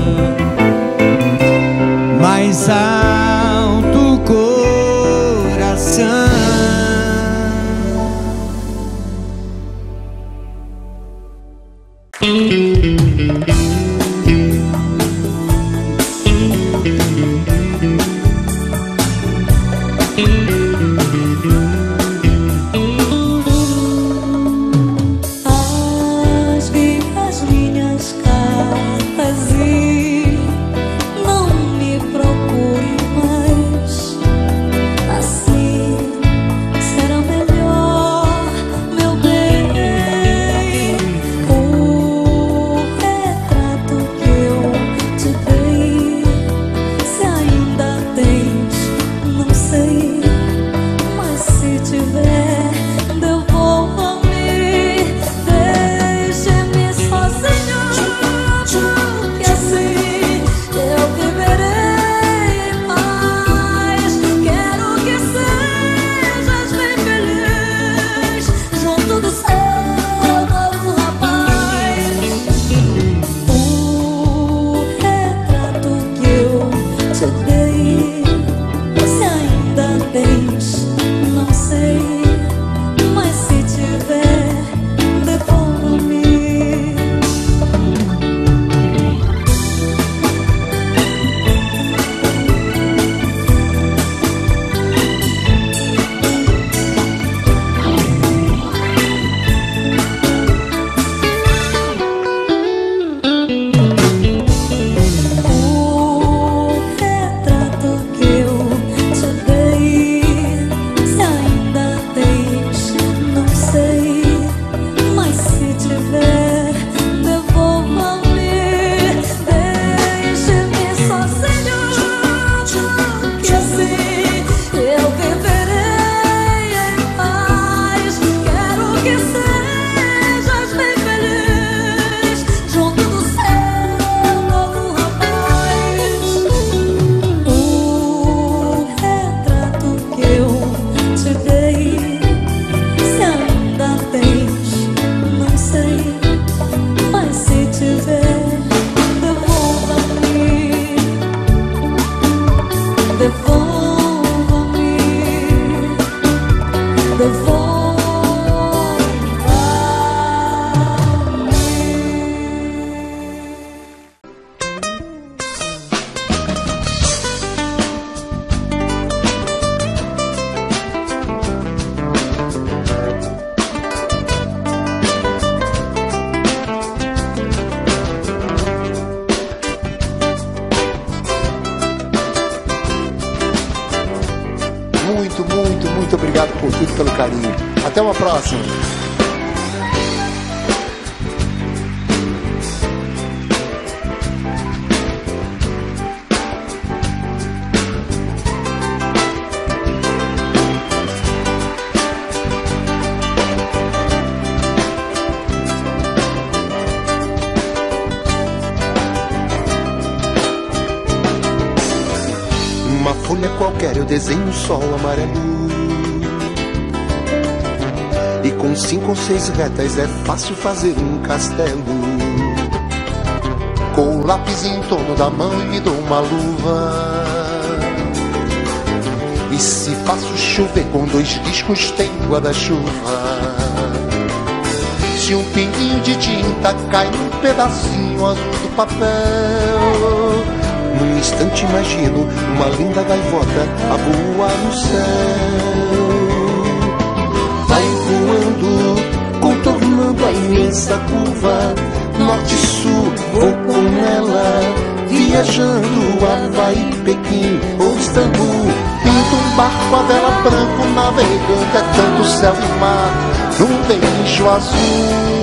mais alto coração. Até uma próxima. Uma folha qualquer eu desenho um sol amarelo, e com cinco ou seis retas é fácil fazer um castelo. Com o lápis em torno da mão e me dou uma luva, e se faço chover com dois riscos tem guarda-chuva. Se um pinguinho de tinta cai num pedacinho azul do papel, num instante imagino uma linda gaivota a voar no céu. Vai voando, contornando a imensa curva, norte-sul, vou com ela, viajando Havaí, Pequim ou Istambul. Pinto um barco a vela branco navegando, é tanto céu e mar num beijo azul.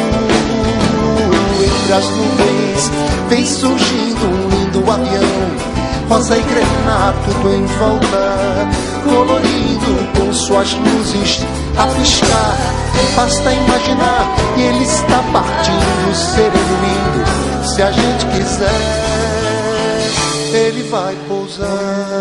Entre as nuvens vem surgindo um lindo avião, rosa e grená, tudo em volta, colorido com suas luzes a piscar. Basta imaginar que ele está partindo, sereno lindo. Se a gente quiser, ele vai pousar.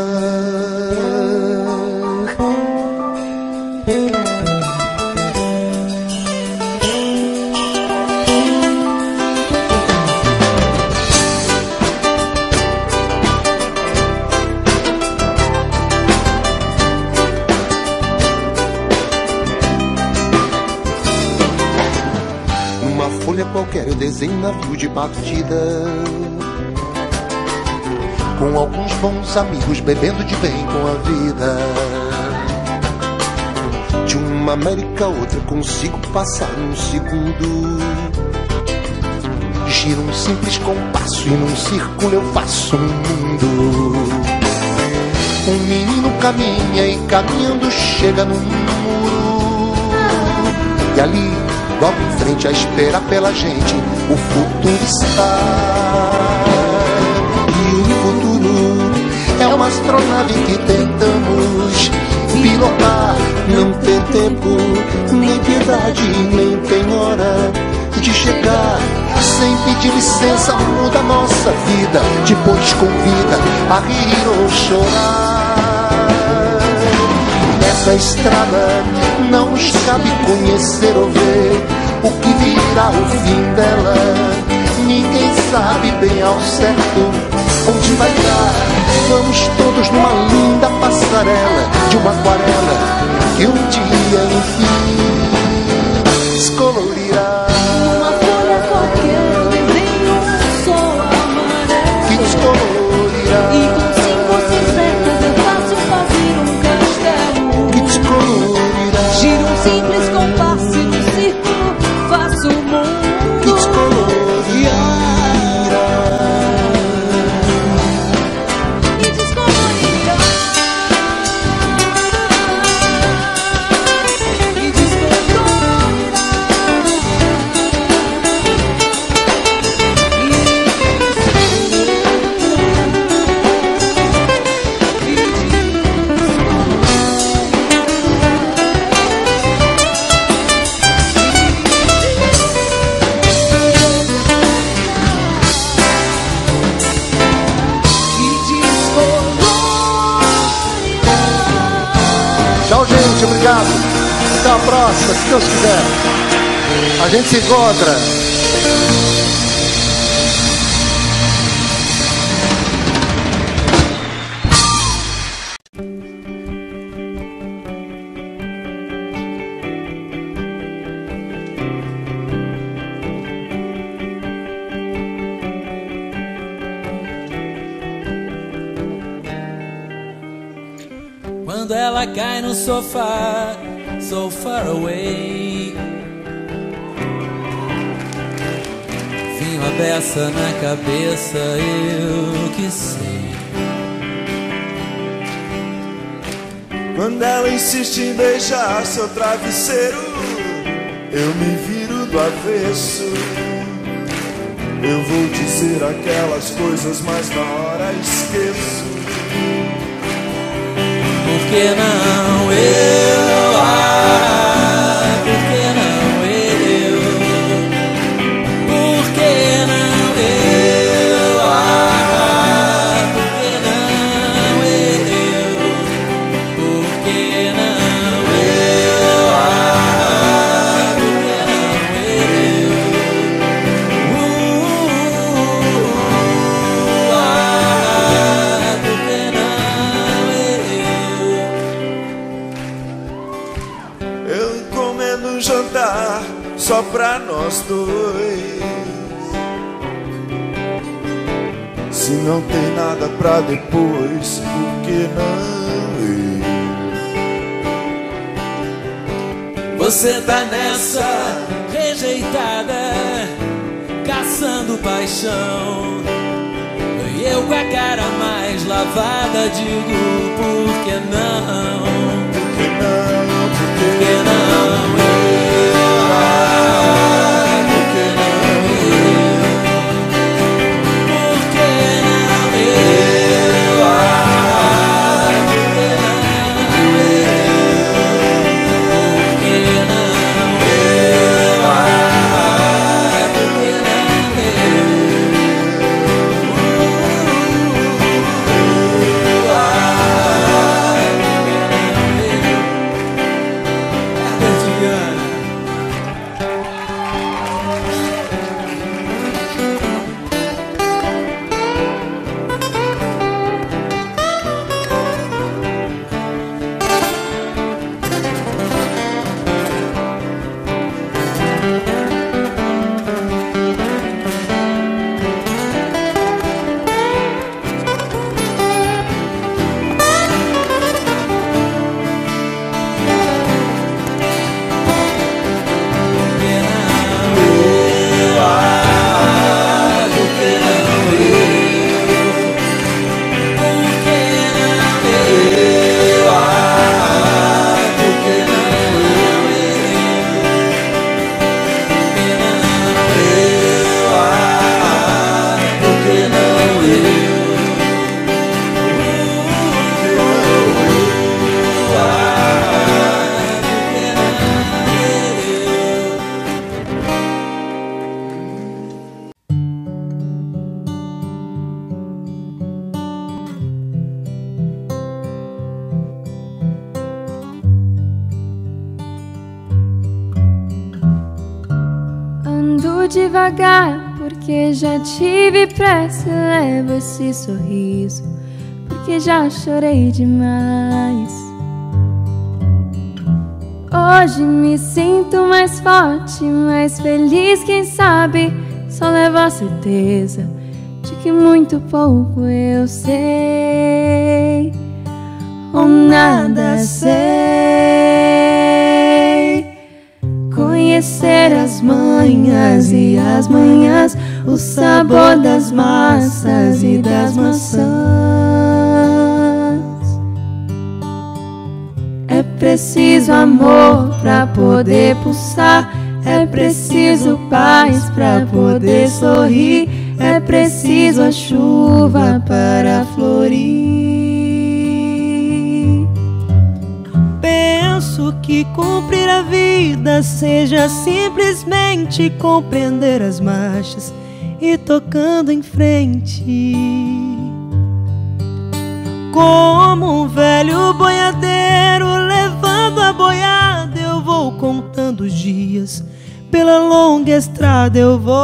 Qualquer eu desenho um navio de partida, com alguns bons amigos bebendo de bem com a vida. De uma América a outra consigo passar num segundo. Giro um simples compasso e num círculo eu faço um mundo. Um menino caminha e caminhando chega num muro, e ali logo em frente a esperar pela gente o futuro está. E o futuro é uma astronave que tentamos pilotar. Não tem tempo, nem piedade, nem tem hora de chegar. Sem pedir licença muda nossa vida, depois convida a rir ou chorar. Essa estrada não nos cabe conhecer ou ver o que virá o fim dela. Ninguém sabe bem ao certo onde vai dar. Vamos todos numa linda passarela de uma aquarela que um dia enfim descolorirá. Uma folha qualquer eu desenho um sol amarelo que descolorirá. E com cinco cinzetas eu faço fazer um castelo que descolorirá. Giro um simples compasso e no círculo faço o mundo que descolorirá. Que descolorirá. Que descolorirá. Tchau, gente, obrigado. Até a próxima, se Deus quiser. A gente se encontra. Quando ela cai no sofá, so far away, vinho a beça na cabeça, eu que sei. Quando ela insiste em beijar seu travesseiro, eu me viro do avesso. Eu vou dizer aquelas coisas, mas na hora esqueço. Por que não eu? Ah, por que não eu? Por que não eu? Ah, por que não eu? Por que não eu? Ah, por que não eu? Uh, ah, por que não? Um jantar só pra nós dois. Se não tem nada pra depois, por que não ir? Você tá nessa rejeitada, caçando paixão, e eu com a cara mais lavada digo por que não? Por que não? Por que não? Eu, ah, por que não eu? Por que não eu? Ah, por que não eu? Por que não eu? Ah, por que não devagar, porque já tive pressa. Levo esse sorriso, porque já chorei demais. Hoje me sinto mais forte, mais feliz, quem sabe. Só levo a certeza de que muito pouco eu sei, ou nada sei. Conhecer as manhas e as manhãs, o sabor das massas e das maçãs. É preciso amor pra poder pulsar, é preciso paz pra poder sorrir, é preciso a chuva para florir. Penso que cumprir a vida seja simplesmente compreender as marchas e tocando em frente. Como um velho boiadeiro levando a boiada, eu vou contando os dias, pela longa estrada eu vou.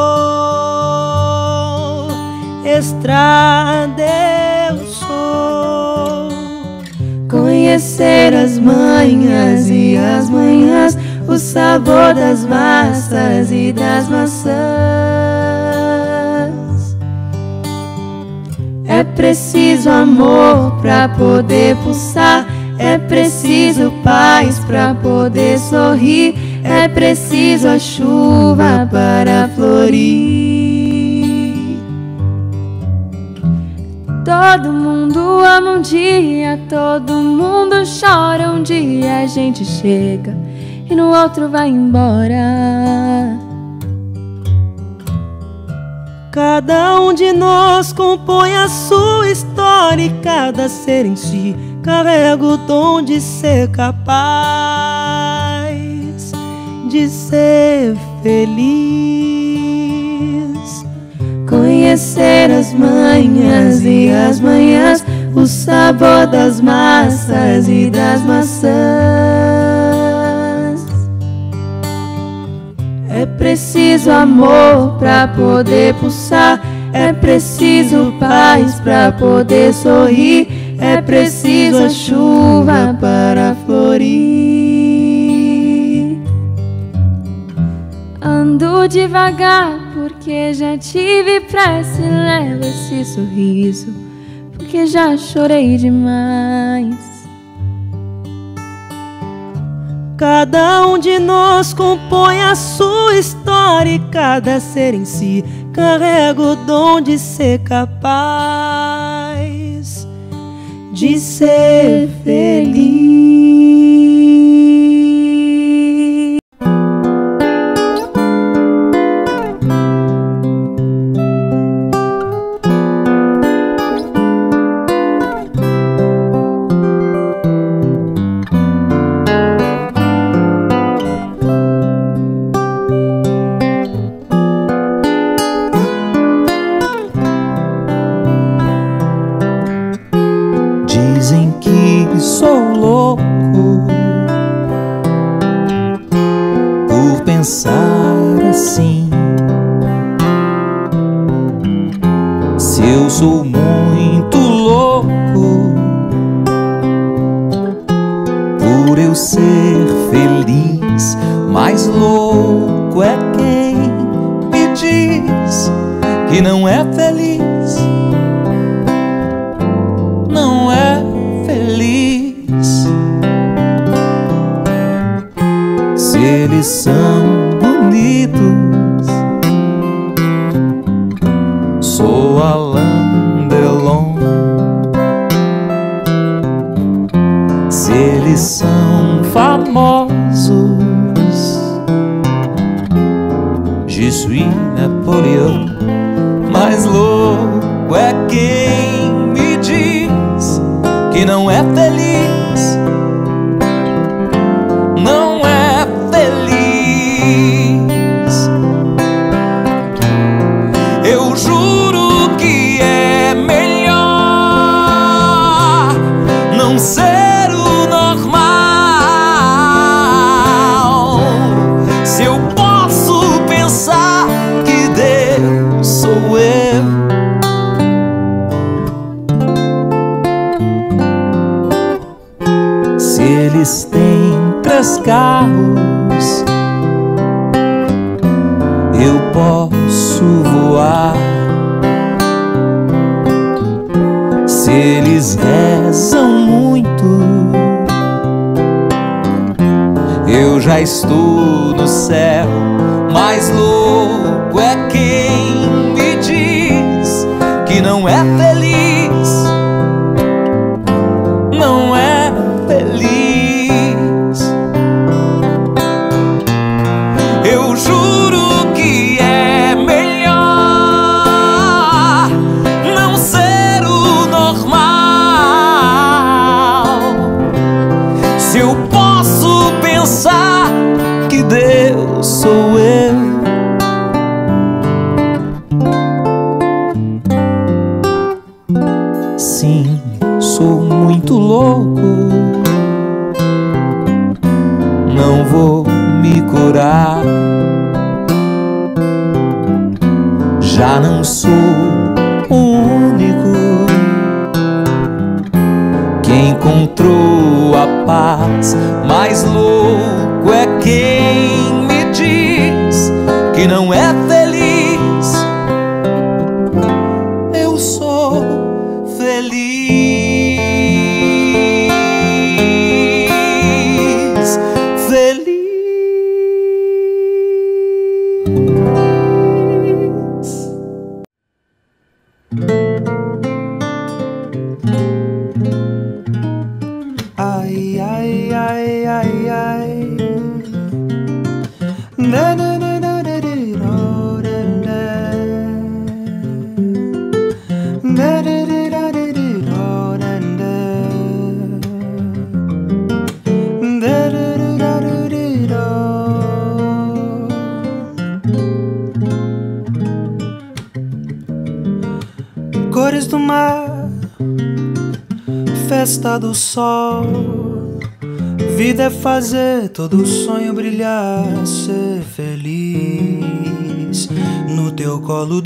Estrada eu sou. Conhecer as manhas e as manhãs, o sabor das massas e das maçãs. É preciso amor pra poder pulsar, é preciso paz pra poder sorrir, é preciso a chuva para florir. Todo mundo ama um dia, todo mundo chora um dia. A gente chega e no outro vai embora. Cada um de nós compõe a sua história e cada ser em si carrega o dom de ser capaz de ser feliz. Conhecer as manhas e as manhãs, o sabor das massas e das maçãs. É preciso amor pra poder pulsar, é preciso paz pra poder sorrir, é preciso a chuva para florir. Ando devagar porque já tive pressa e levo esse sorriso porque já chorei demais. Cada um de nós compõe a sua história e cada ser em si carrego o dom de ser capaz de ser feliz. Dizem que sou louco por pensar assim. Se eu sou muito louco por eu ser feliz, mais louco é quem me diz que não é feliz. Não é feliz. Se eles são bonitos, sou Alain Delon. Se eles são famosos, je suis Napoleão. Mais louco é quem me diz que não é feliz. Não é feliz. Eu juro que é melhor não ser o normal. Se eu posso pensar que Deus sou eu, se eles têm três carros, eu posso voar. Se eles rezam muito, eu já estou no céu. Mais louco é quem me diz que não é feliz. Não é feliz. Eu juro que é melhor não ser o normal. Se eu posso pensar que Deus sou eu, sim, sou muito louco. Não vou me curar. Já não sou o único que encontrou a paz. Mais louco é quem me diz que não é feliz. Eu sou feliz, feliz. Ai, ai, ai, ai, ai. Na, na, na, na, na, na, na. Na, na, na, na, na, na, na. Na, na, na, na, na, na. Cores do mar, festa do sol. Vida é fazer todo sonho brilhar, ser feliz. No teu colo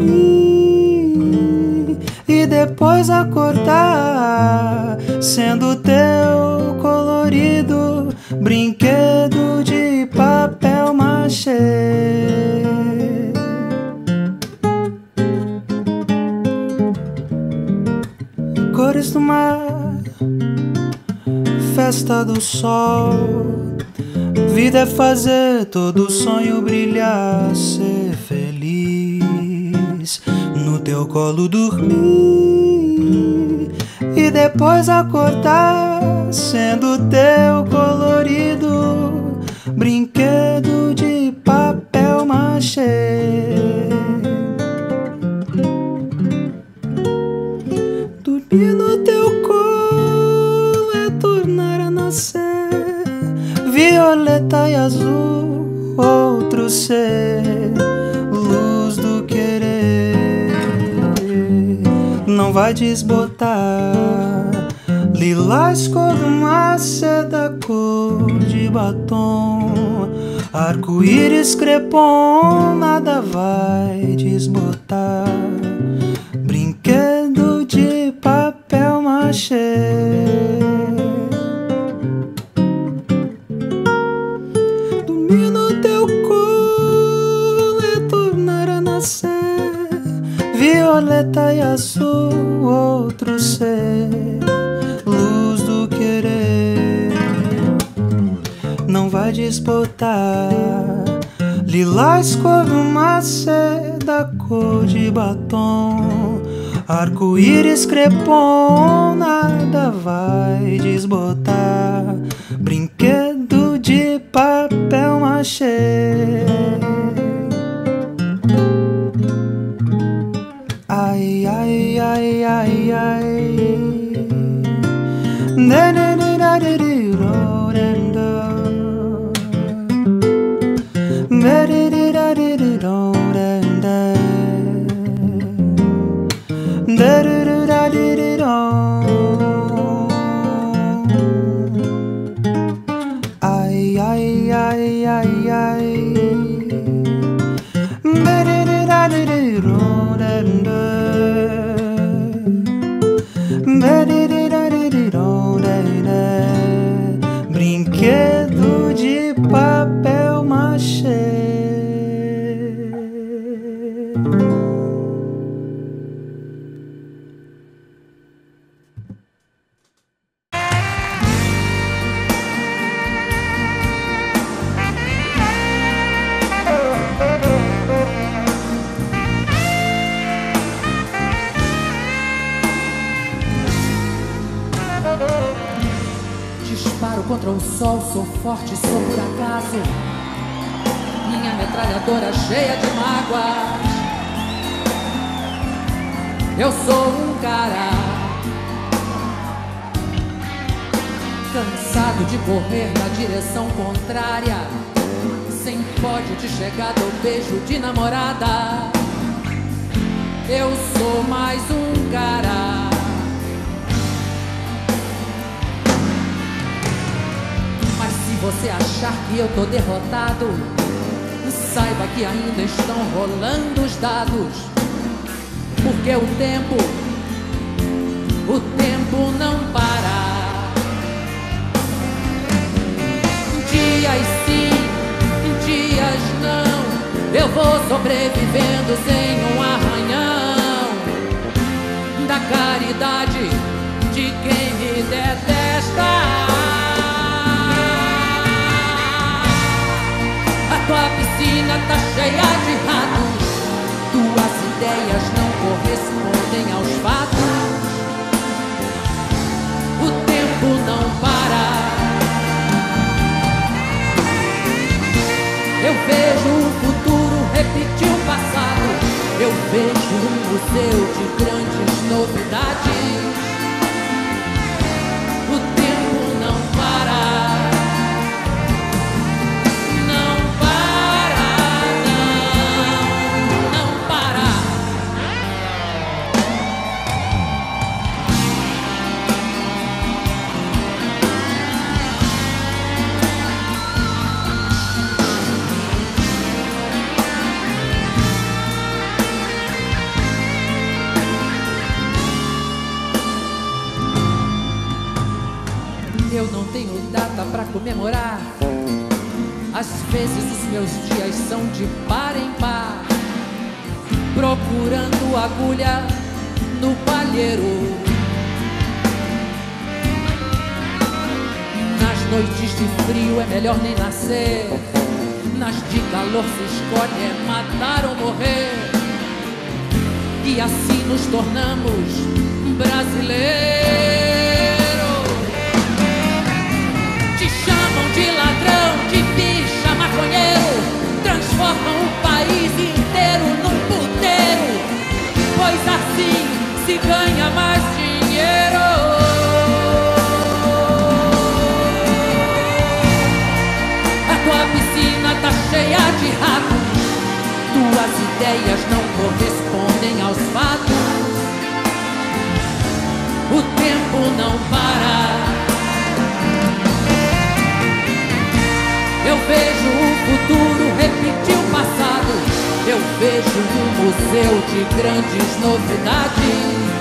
dormir e depois acordar, sendo teu colorido brinquedo de papel machê. Cores do mar, festa do sol. Vida é fazer todo sonho brilhar, ser feliz. mais no teu colo dormir e depois acordar sendo teu colorido brinquedo de papel machê. Dormir no teu colo é tornar a nascer violeta e azul, outro ser, luz do querer. Não vai desbotar lilás cor de uma seda, cor de batom, arco-íris crepom, nada vai desbotar brinquedo de papel machê. Dormir no teu colo é tornar a nascer violeta e azul, outro ser, luz do querer. Não vai desbotar lilás cor de uma seda, cor de batom, arco-íris crepom, nada vai desbotar brinquedo de papel machê. Ai, ai, ai, ai, ai. Na, na, na, na, na, na. Ai, ai, ai, ai, ai. Brinquedo de papel machê. Disparo contra o sol, sou forte, sou por acaso. Minha metralhadora cheia de mágoas. Eu sou um cara cansado de correr na direção contrária, sem pódio de chegada ou beijo de namorada. Eu sou mais um cara. Se você achar que eu tô derrotado, saiba que ainda estão rolando os dados. Porque o tempo, o tempo não para. Dias sim, dias não, eu vou sobrevivendo sem um arranhão da caridade de quem me detesta. Tua piscina tá cheia de ratos, tuas ideias não correspondem aos fatos. O tempo não para. Eu vejo o futuro repetir o passado. Eu vejo um museu de grandes novidades. O tempo não para. Eu não tenho data pra comemorar. Às vezes os meus dias são de par em par, procurando agulha no palheiro. Nas noites de frio é melhor nem nascer, nas de calor se escolhe é matar ou morrer. e assim nos tornamos brasileiros. Te chamam de ladrão, de bicha, maconheiro, transformam o país inteiro num puteiro, pois assim se ganha mais dinheiro. A tua piscina tá cheia de ratos, tuas ideias não correspondem aos fatos. O tempo não para. Eu vejo o futuro repetir o passado. Eu vejo um museu de grandes novidades.